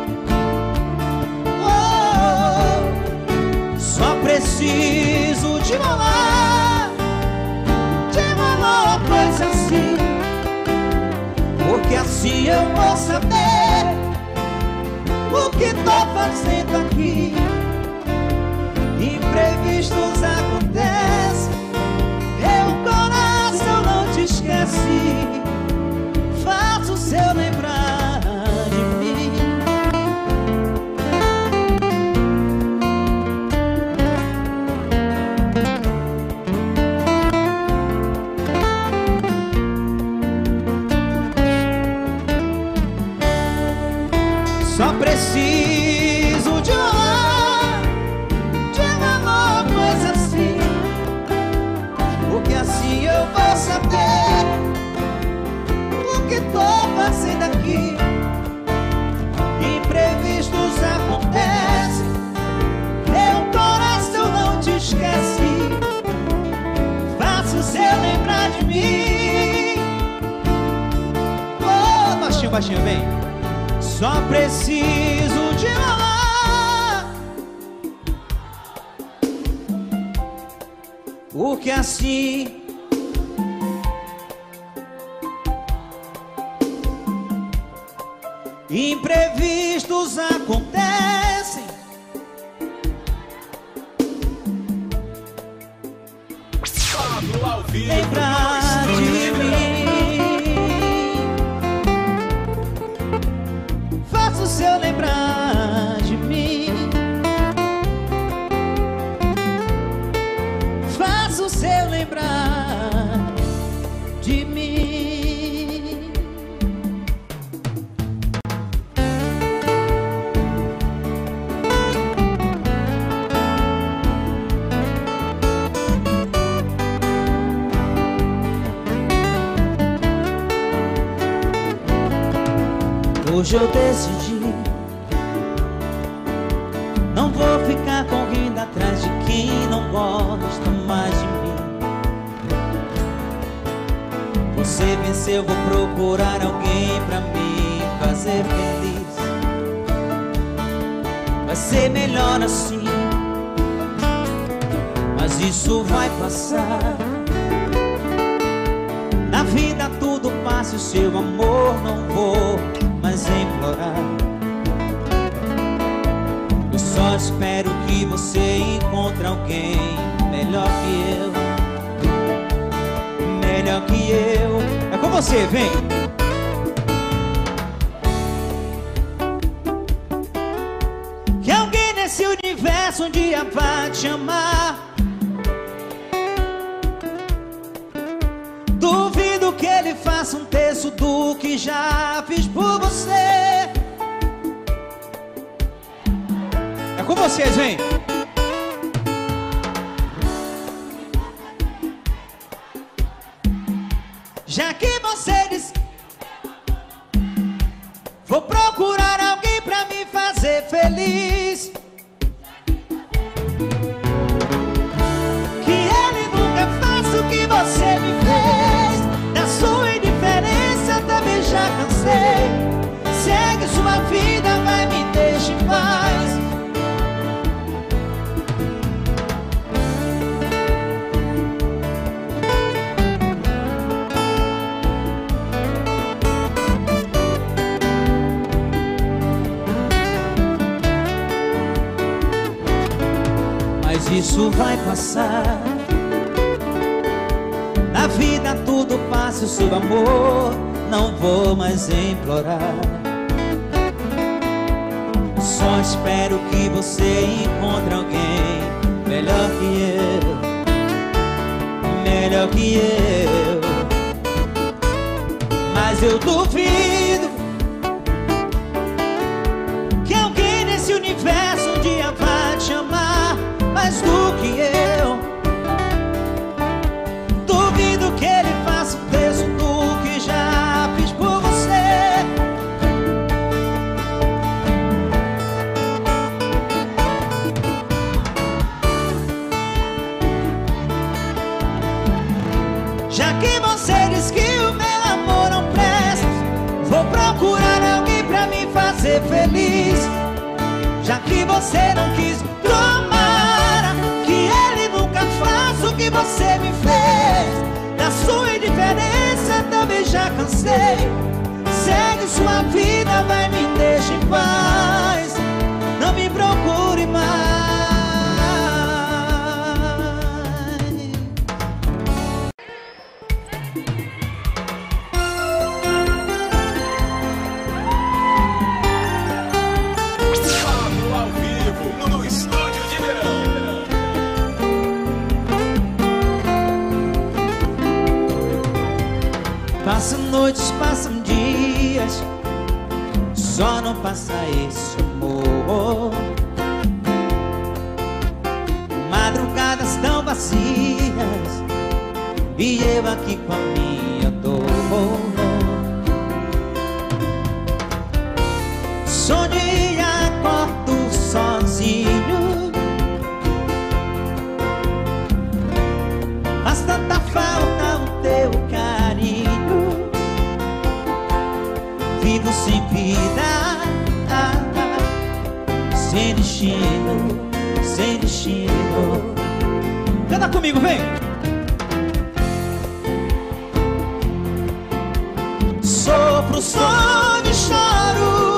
Oh, só preciso de um olhar, de uma coisa assim. Porque assim eu vou saber o que tô fazendo aqui. Imprevistos acontecem, e o coração não te esquece. Faço o seu lembrar de mim. Só preciso de um olhar, de uma coisa assim. Porque assim eu vou saber o que tô fazendo aqui. Imprevistos acontecem, e o coração não te esquece. Faço o seu lembrar de mim. Oh, baixinho, baixinho, vem. Só preciso de um olhar, porque assim imprevistos acontecem. Pablo ao vivo. Lembrar de mim. Faça o seu lembrar de mim. Faça o seu lembrar de mim. Hoje eu decidi, não vou ficar correndo atrás de quem não gosta mais de mim. Você venceu, vou procurar alguém pra me fazer feliz. Vai ser melhor assim, mas isso vai passar. Na vida tudo passa, o seu amor não vou mais implorar. Eu só espero que você encontre alguém melhor que eu. Melhor que eu. É com você, vem. Que alguém nesse universo um dia vai te amar. Duvido que ele faça um terço do que já fiz por você. É com vocês, vem. Já que você disse, vou procurar alguém pra me fazer feliz. Que ele nunca faz isso vai passar. Na vida tudo passa, o seu amor não vou mais implorar. Só espero que você encontre alguém melhor que eu, melhor que eu. Mas eu duvido que alguém nesse universo um dia vai te amar mais do que eu. Duvido que ele faça o preço do que já fiz por você. Já que você diz que o meu amor não presta, vou procurar alguém pra me fazer feliz. Já que você não quis, tomara que ele nunca faça o que você me fez. Da sua indiferença também já cansei. Segue sua vida, vai, me deixa em paz. Não me procure mais. Pablo ao vivo no Estúdio de Verão. Passam noites, passam dias, só não passa esse amor. Madrugadas tão vazias e eu aqui com a minha dor. Sonho e acordo sozinho, mas tanta falta o teu carinho. Vivo sem vida, sem destino, sem destino. Canta comigo, vem! Sofro, sonho e choro.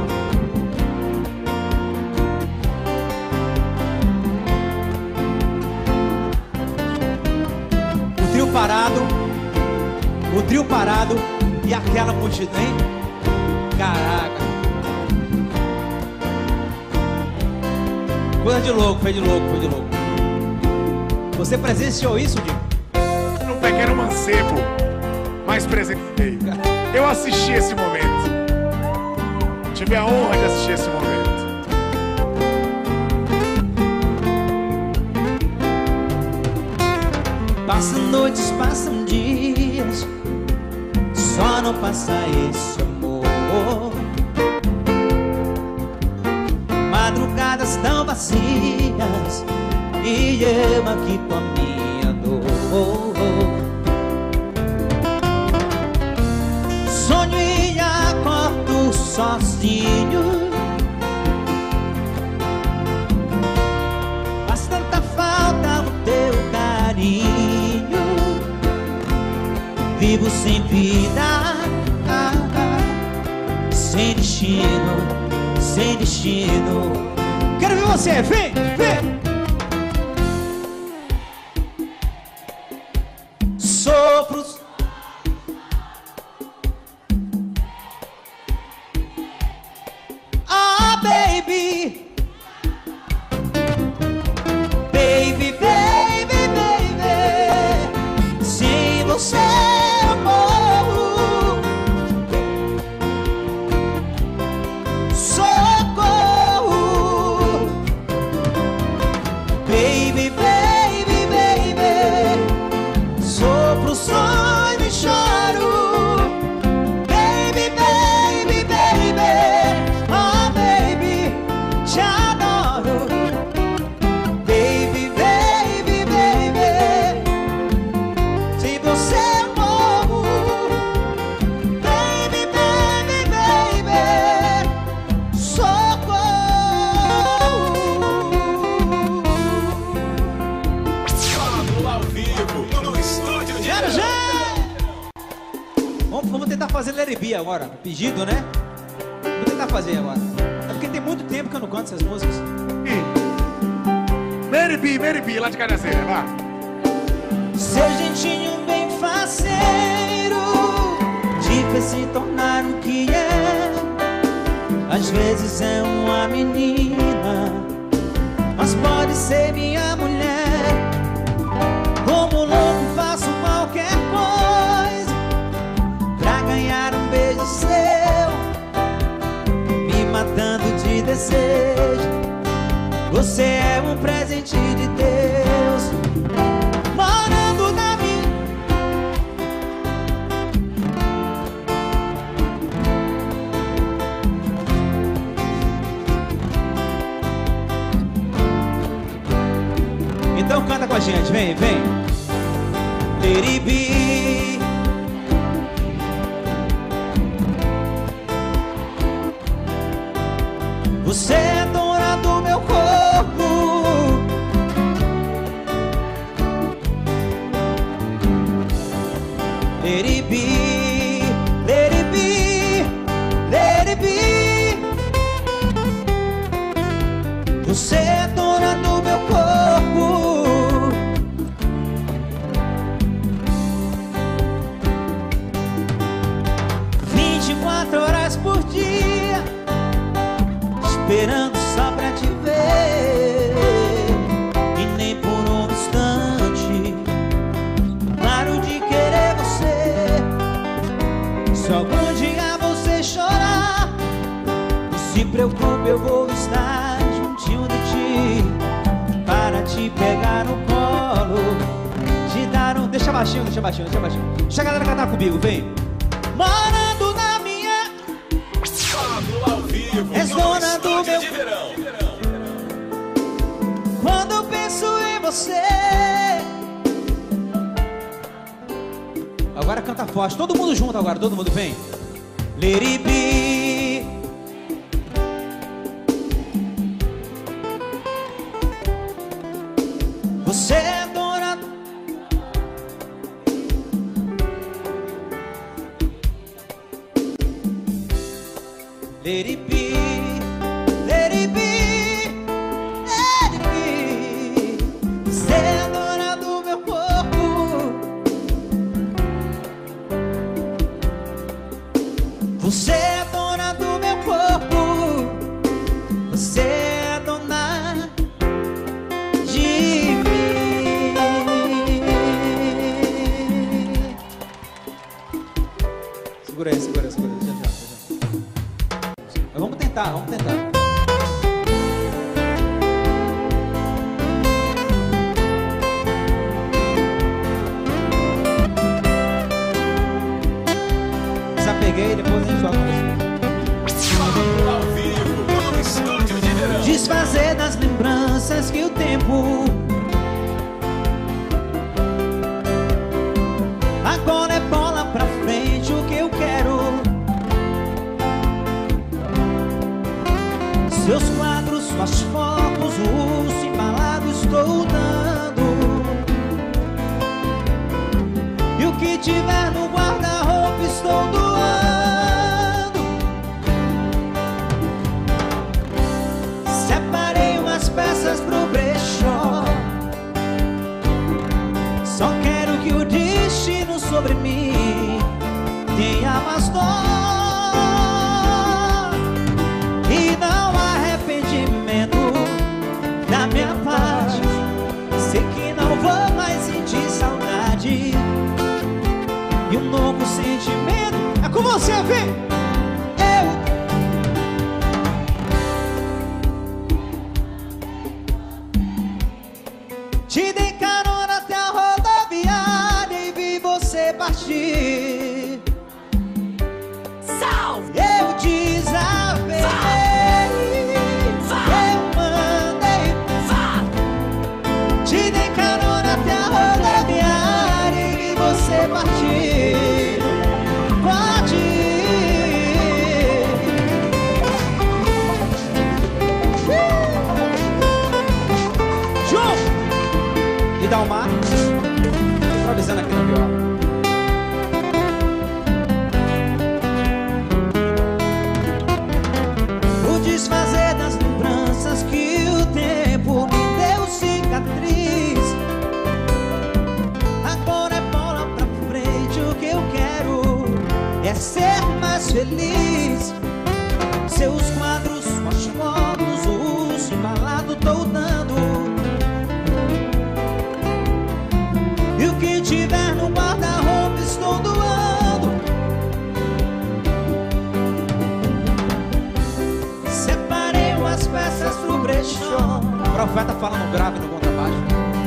O trio parado, o trio parado e aquela multidão, hein? Caraca. Coisa de louco, foi de louco, foi de louco. Você presenciou isso, Diego? Um pequeno mancebo, mas presenciei. Eu assisti esse momento. Tive a honra de assistir esse momento. Passam noites, passam dias, só não passa esse amor. Madrugadas tão vazias e eu aqui com a minha dor. Sonho e acordo sozinho, faz tanta falta o teu carinho. Vivo sem vida, sem destino, sem destino. Quero ver você, vem, vem. Sopros. Ah, baby. Baby, baby, baby. Sem você eu morro. Socorro. Baby, baby, baby. Sopro, sonho e choro. Baby, baby, baby. Oh, baby, te adoro. Baby, baby, baby. Sem você eu morro. Baby, baby, baby. Socorro. Pablo ao vivo no Estúdio de Quero Verão. já! Vamos, vamos tentar fazer Leribia agora. Pedido, né? Vou tentar fazer agora. É porque tem muito tempo que eu não canto essas músicas. Mary B, Mary B, lá de Canazeira, vá. Seu jeitinho bem faceiro te fez se tornar o que é. Às vezes é uma menina, mas pode ser minha mulher. Como louco faço qualquer coisa pra ganhar um beijo seu, me matando de desejo. Você é um presente de Deus, morando na minha. Então canta com a gente, vem, vem. Liribi. Você é dona do meu corpo. Liribi, liribi, liribi. Você é dona do meu corpo. vinte e quatro horas por dia, esperando só pra te ver. E nem por um instante paro de querer você. Se algum dia você chorar, não se preocupe, eu vou estar juntinho de ti, para te pegar no colo, te dar um... Deixa baixinho, deixa baixinho, deixa baixinho. Deixa a galera cantar comigo, vem. Morando na minha... Pablo ao vivo, És no dona do estúdio meu... de verão. Quando eu penso em você. Agora canta forte, todo mundo junto agora, todo mundo vem. Liribi. Você é dona. Liribi, liribi, liribi. Você é dona do meu corpo. Você é dona do meu corpo. Você é dona de mim. Segura aí, segura aí, segura aí. Já, já, já. Mas vamos tentar, vamos tentar. Desapeguei, depois a gente toca mais. Pablo ao vivo, no estúdio de verão. Desfazer das lembranças que o tempo agora é bola pra frente, o que eu quero. Seus quadros, suas fotos, o urso embalado estou dando. E o que tiver no guarda-roupa estou doando. Separei umas peças pro brechó. Só quero que o destino sobre mim tenha mais dó. E não arrependimento da minha parte. Sei que não vou mais sentir saudade. E um novo sentimento é com você, vem! Eu te dei carona até a rodoviária e vi você partir. Salve! Eu desabei, eu mandei. Te dei carona até a rodoviária e vi você partir. Pode ir. Junto! E dá uma improvisando aqui no viola. Desfazer das lembranças que o tempo me deu, sim. quer ser mais feliz. Seus quadros, suas fotos, o uso embalado tô dando. E o que tiver no guarda-roupa estou doando. Separei umas peças pro brechó. O profeta falando grave no contrabaixo.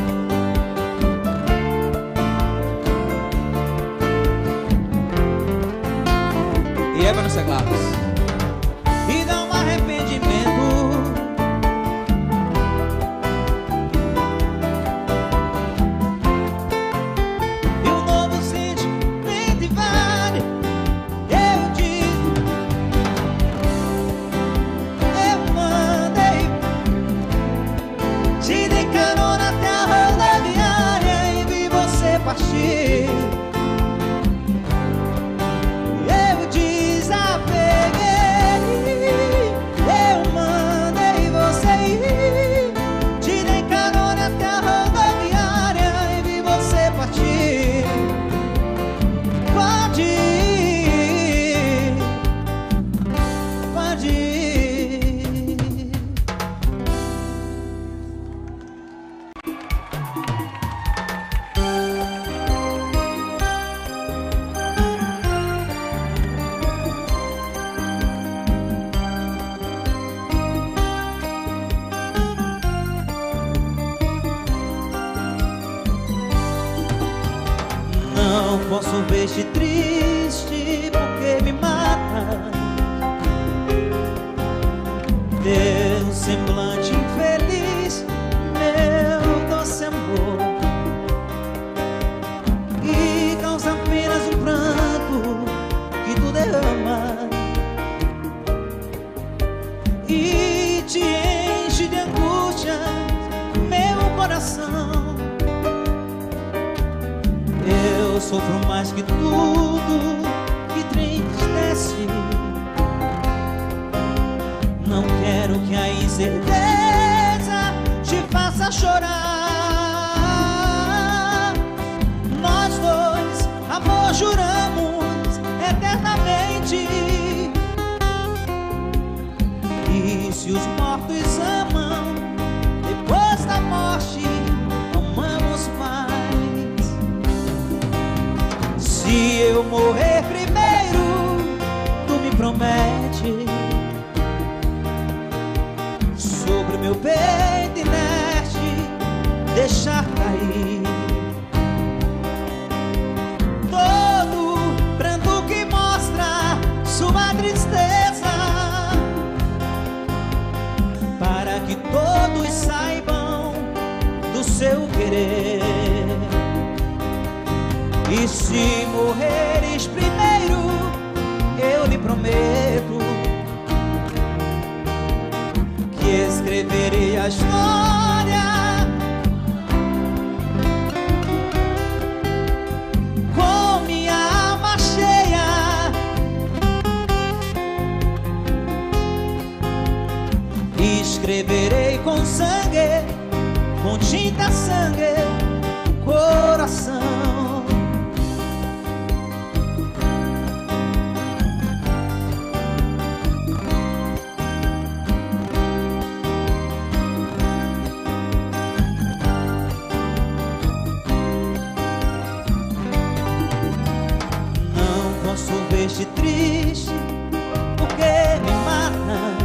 E Eva nos teclados. E dá um arrependimento. E um novo sentimento invade. Eu digo, eu mandei, te dei carona até a rodoviária e vi você partir. Não posso ver-te triste porque me mata. Teu semblante infeliz, meu doce amor, e causa apenas um pranto que tu derrama e te enche de angústia meu coração. Eu sofro mais que tudo que te entristece. Não quero que a incerteza te faça chorar. Nós dois, amor, juramos eternamente. E se os mortos amam, depois da morte amamos mais. Se eu morrer primeiro, tu me promete, sobre meu peito inerte deixar cair todo pranto que mostra sua tristeza, para que todos saibam do seu querer. E se morreres primeiro, eu lhe prometo que escreverei a história com minha alma cheia. Escreverei com sangue, com tinta sangue, coração. Posso ver-te triste porque me mata.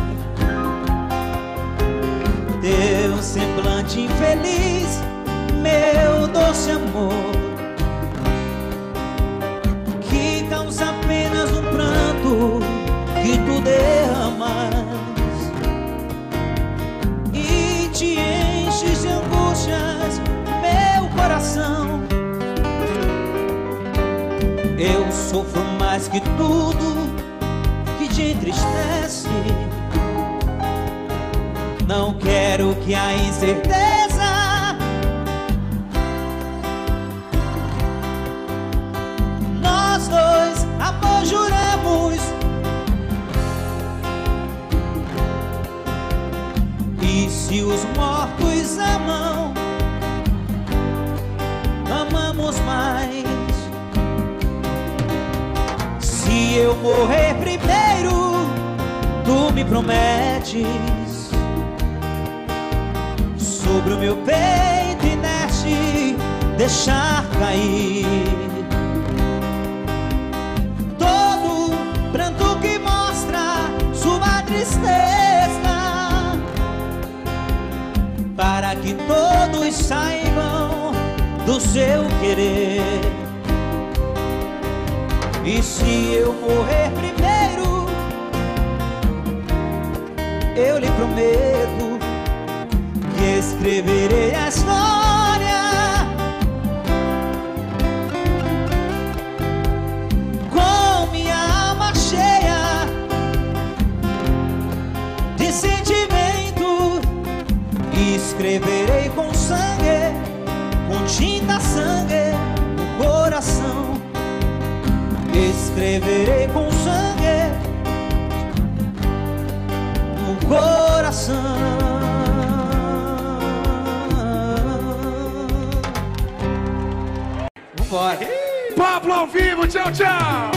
Teu semblante infeliz, meu doce amor, que causa apenas um pranto que tu derramas e te enches de angústias meu coração. Eu sofro mais que tudo que te entristece. Não quero que a incerteza nós dois, amor, juramos. E se os mortos amam, amamos mais. Se eu morrer primeiro, tu me prometes sobre o meu peito inerte deixar cair todo pranto que mostra sua tristeza, para que todos saibam do seu querer. E se eu morrer primeiro, eu lhe prometo que escreverei a história com minha alma cheia de sentimento. Escreverei com sangue, com tinta sangue no coração. Escreverei com sangue no coração. Vambora. Pablo ao vivo, tchau, tchau.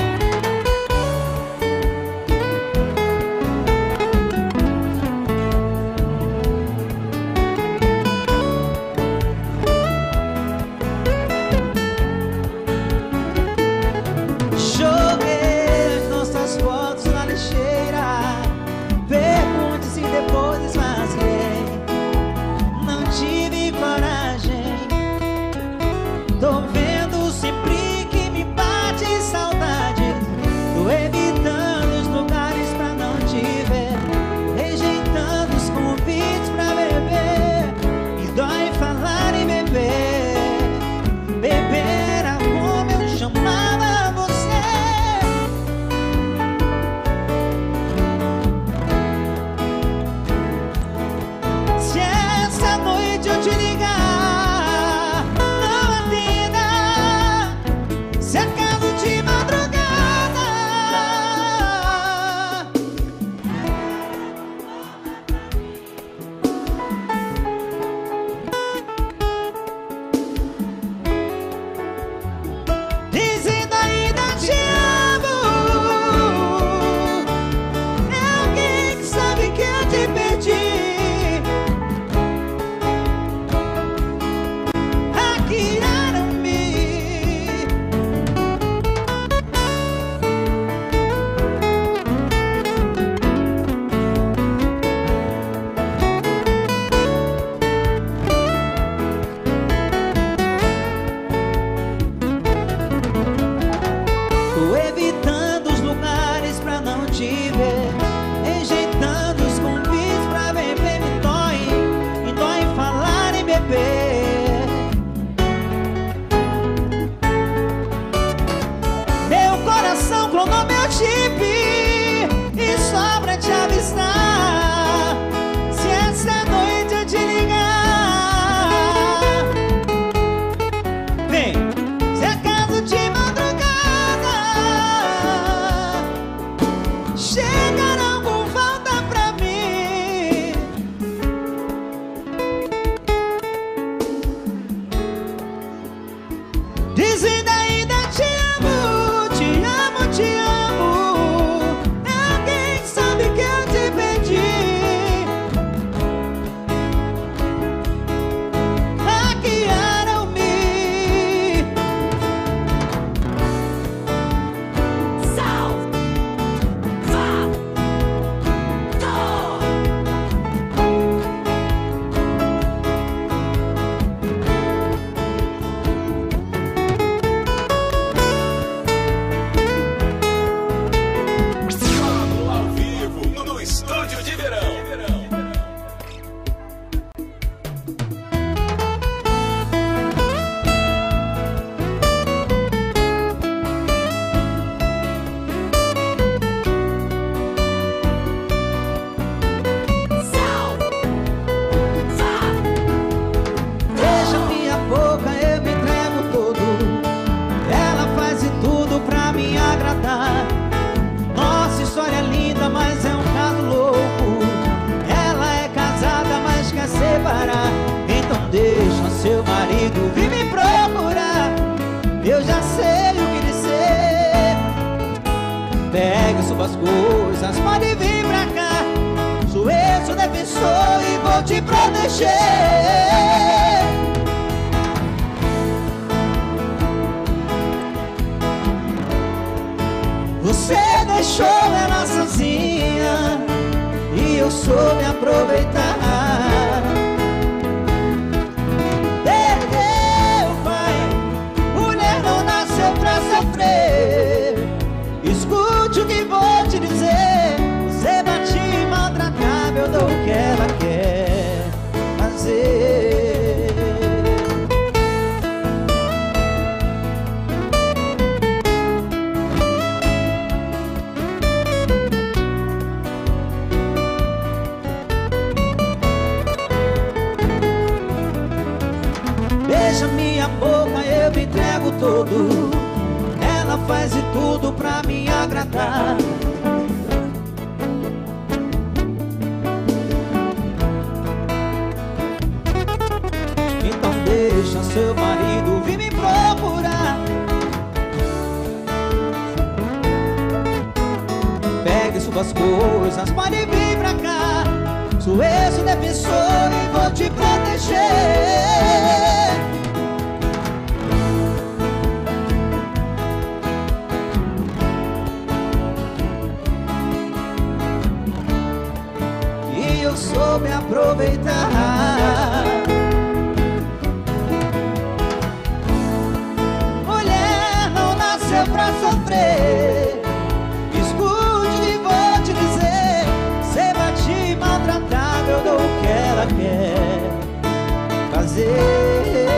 suas coisas, pode vir pra cá. Sou eu seu defensor e vou te proteger. Você deixou ela sozinha e eu soube aproveitar. Perdeu, pai, mulher não nasceu pra sofrer. Escute o que vou te dizer. Você bate e maltratava, eu dou o que ela quer fazer. Beija minha boca, eu me entrego todo. Ela faz de tudo pra me agradar. Então deixa seu marido vir me procurar. Pegue suas coisas, pode vir pra cá. Sou eu seu defensor e vou te proteger. E eu soube aproveitar. Mulher não nasceu pra sofrer. Escute e vou te dizer. Cê bate e maltratava, eu dou o que ela quer fazer.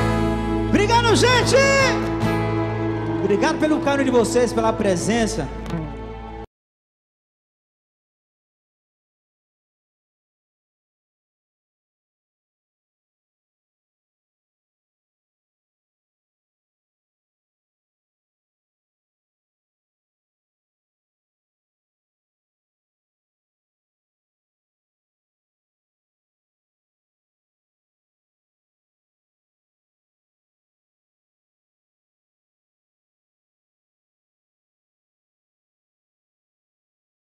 Obrigado, gente! Obrigado pelo carinho de vocês, pela presença.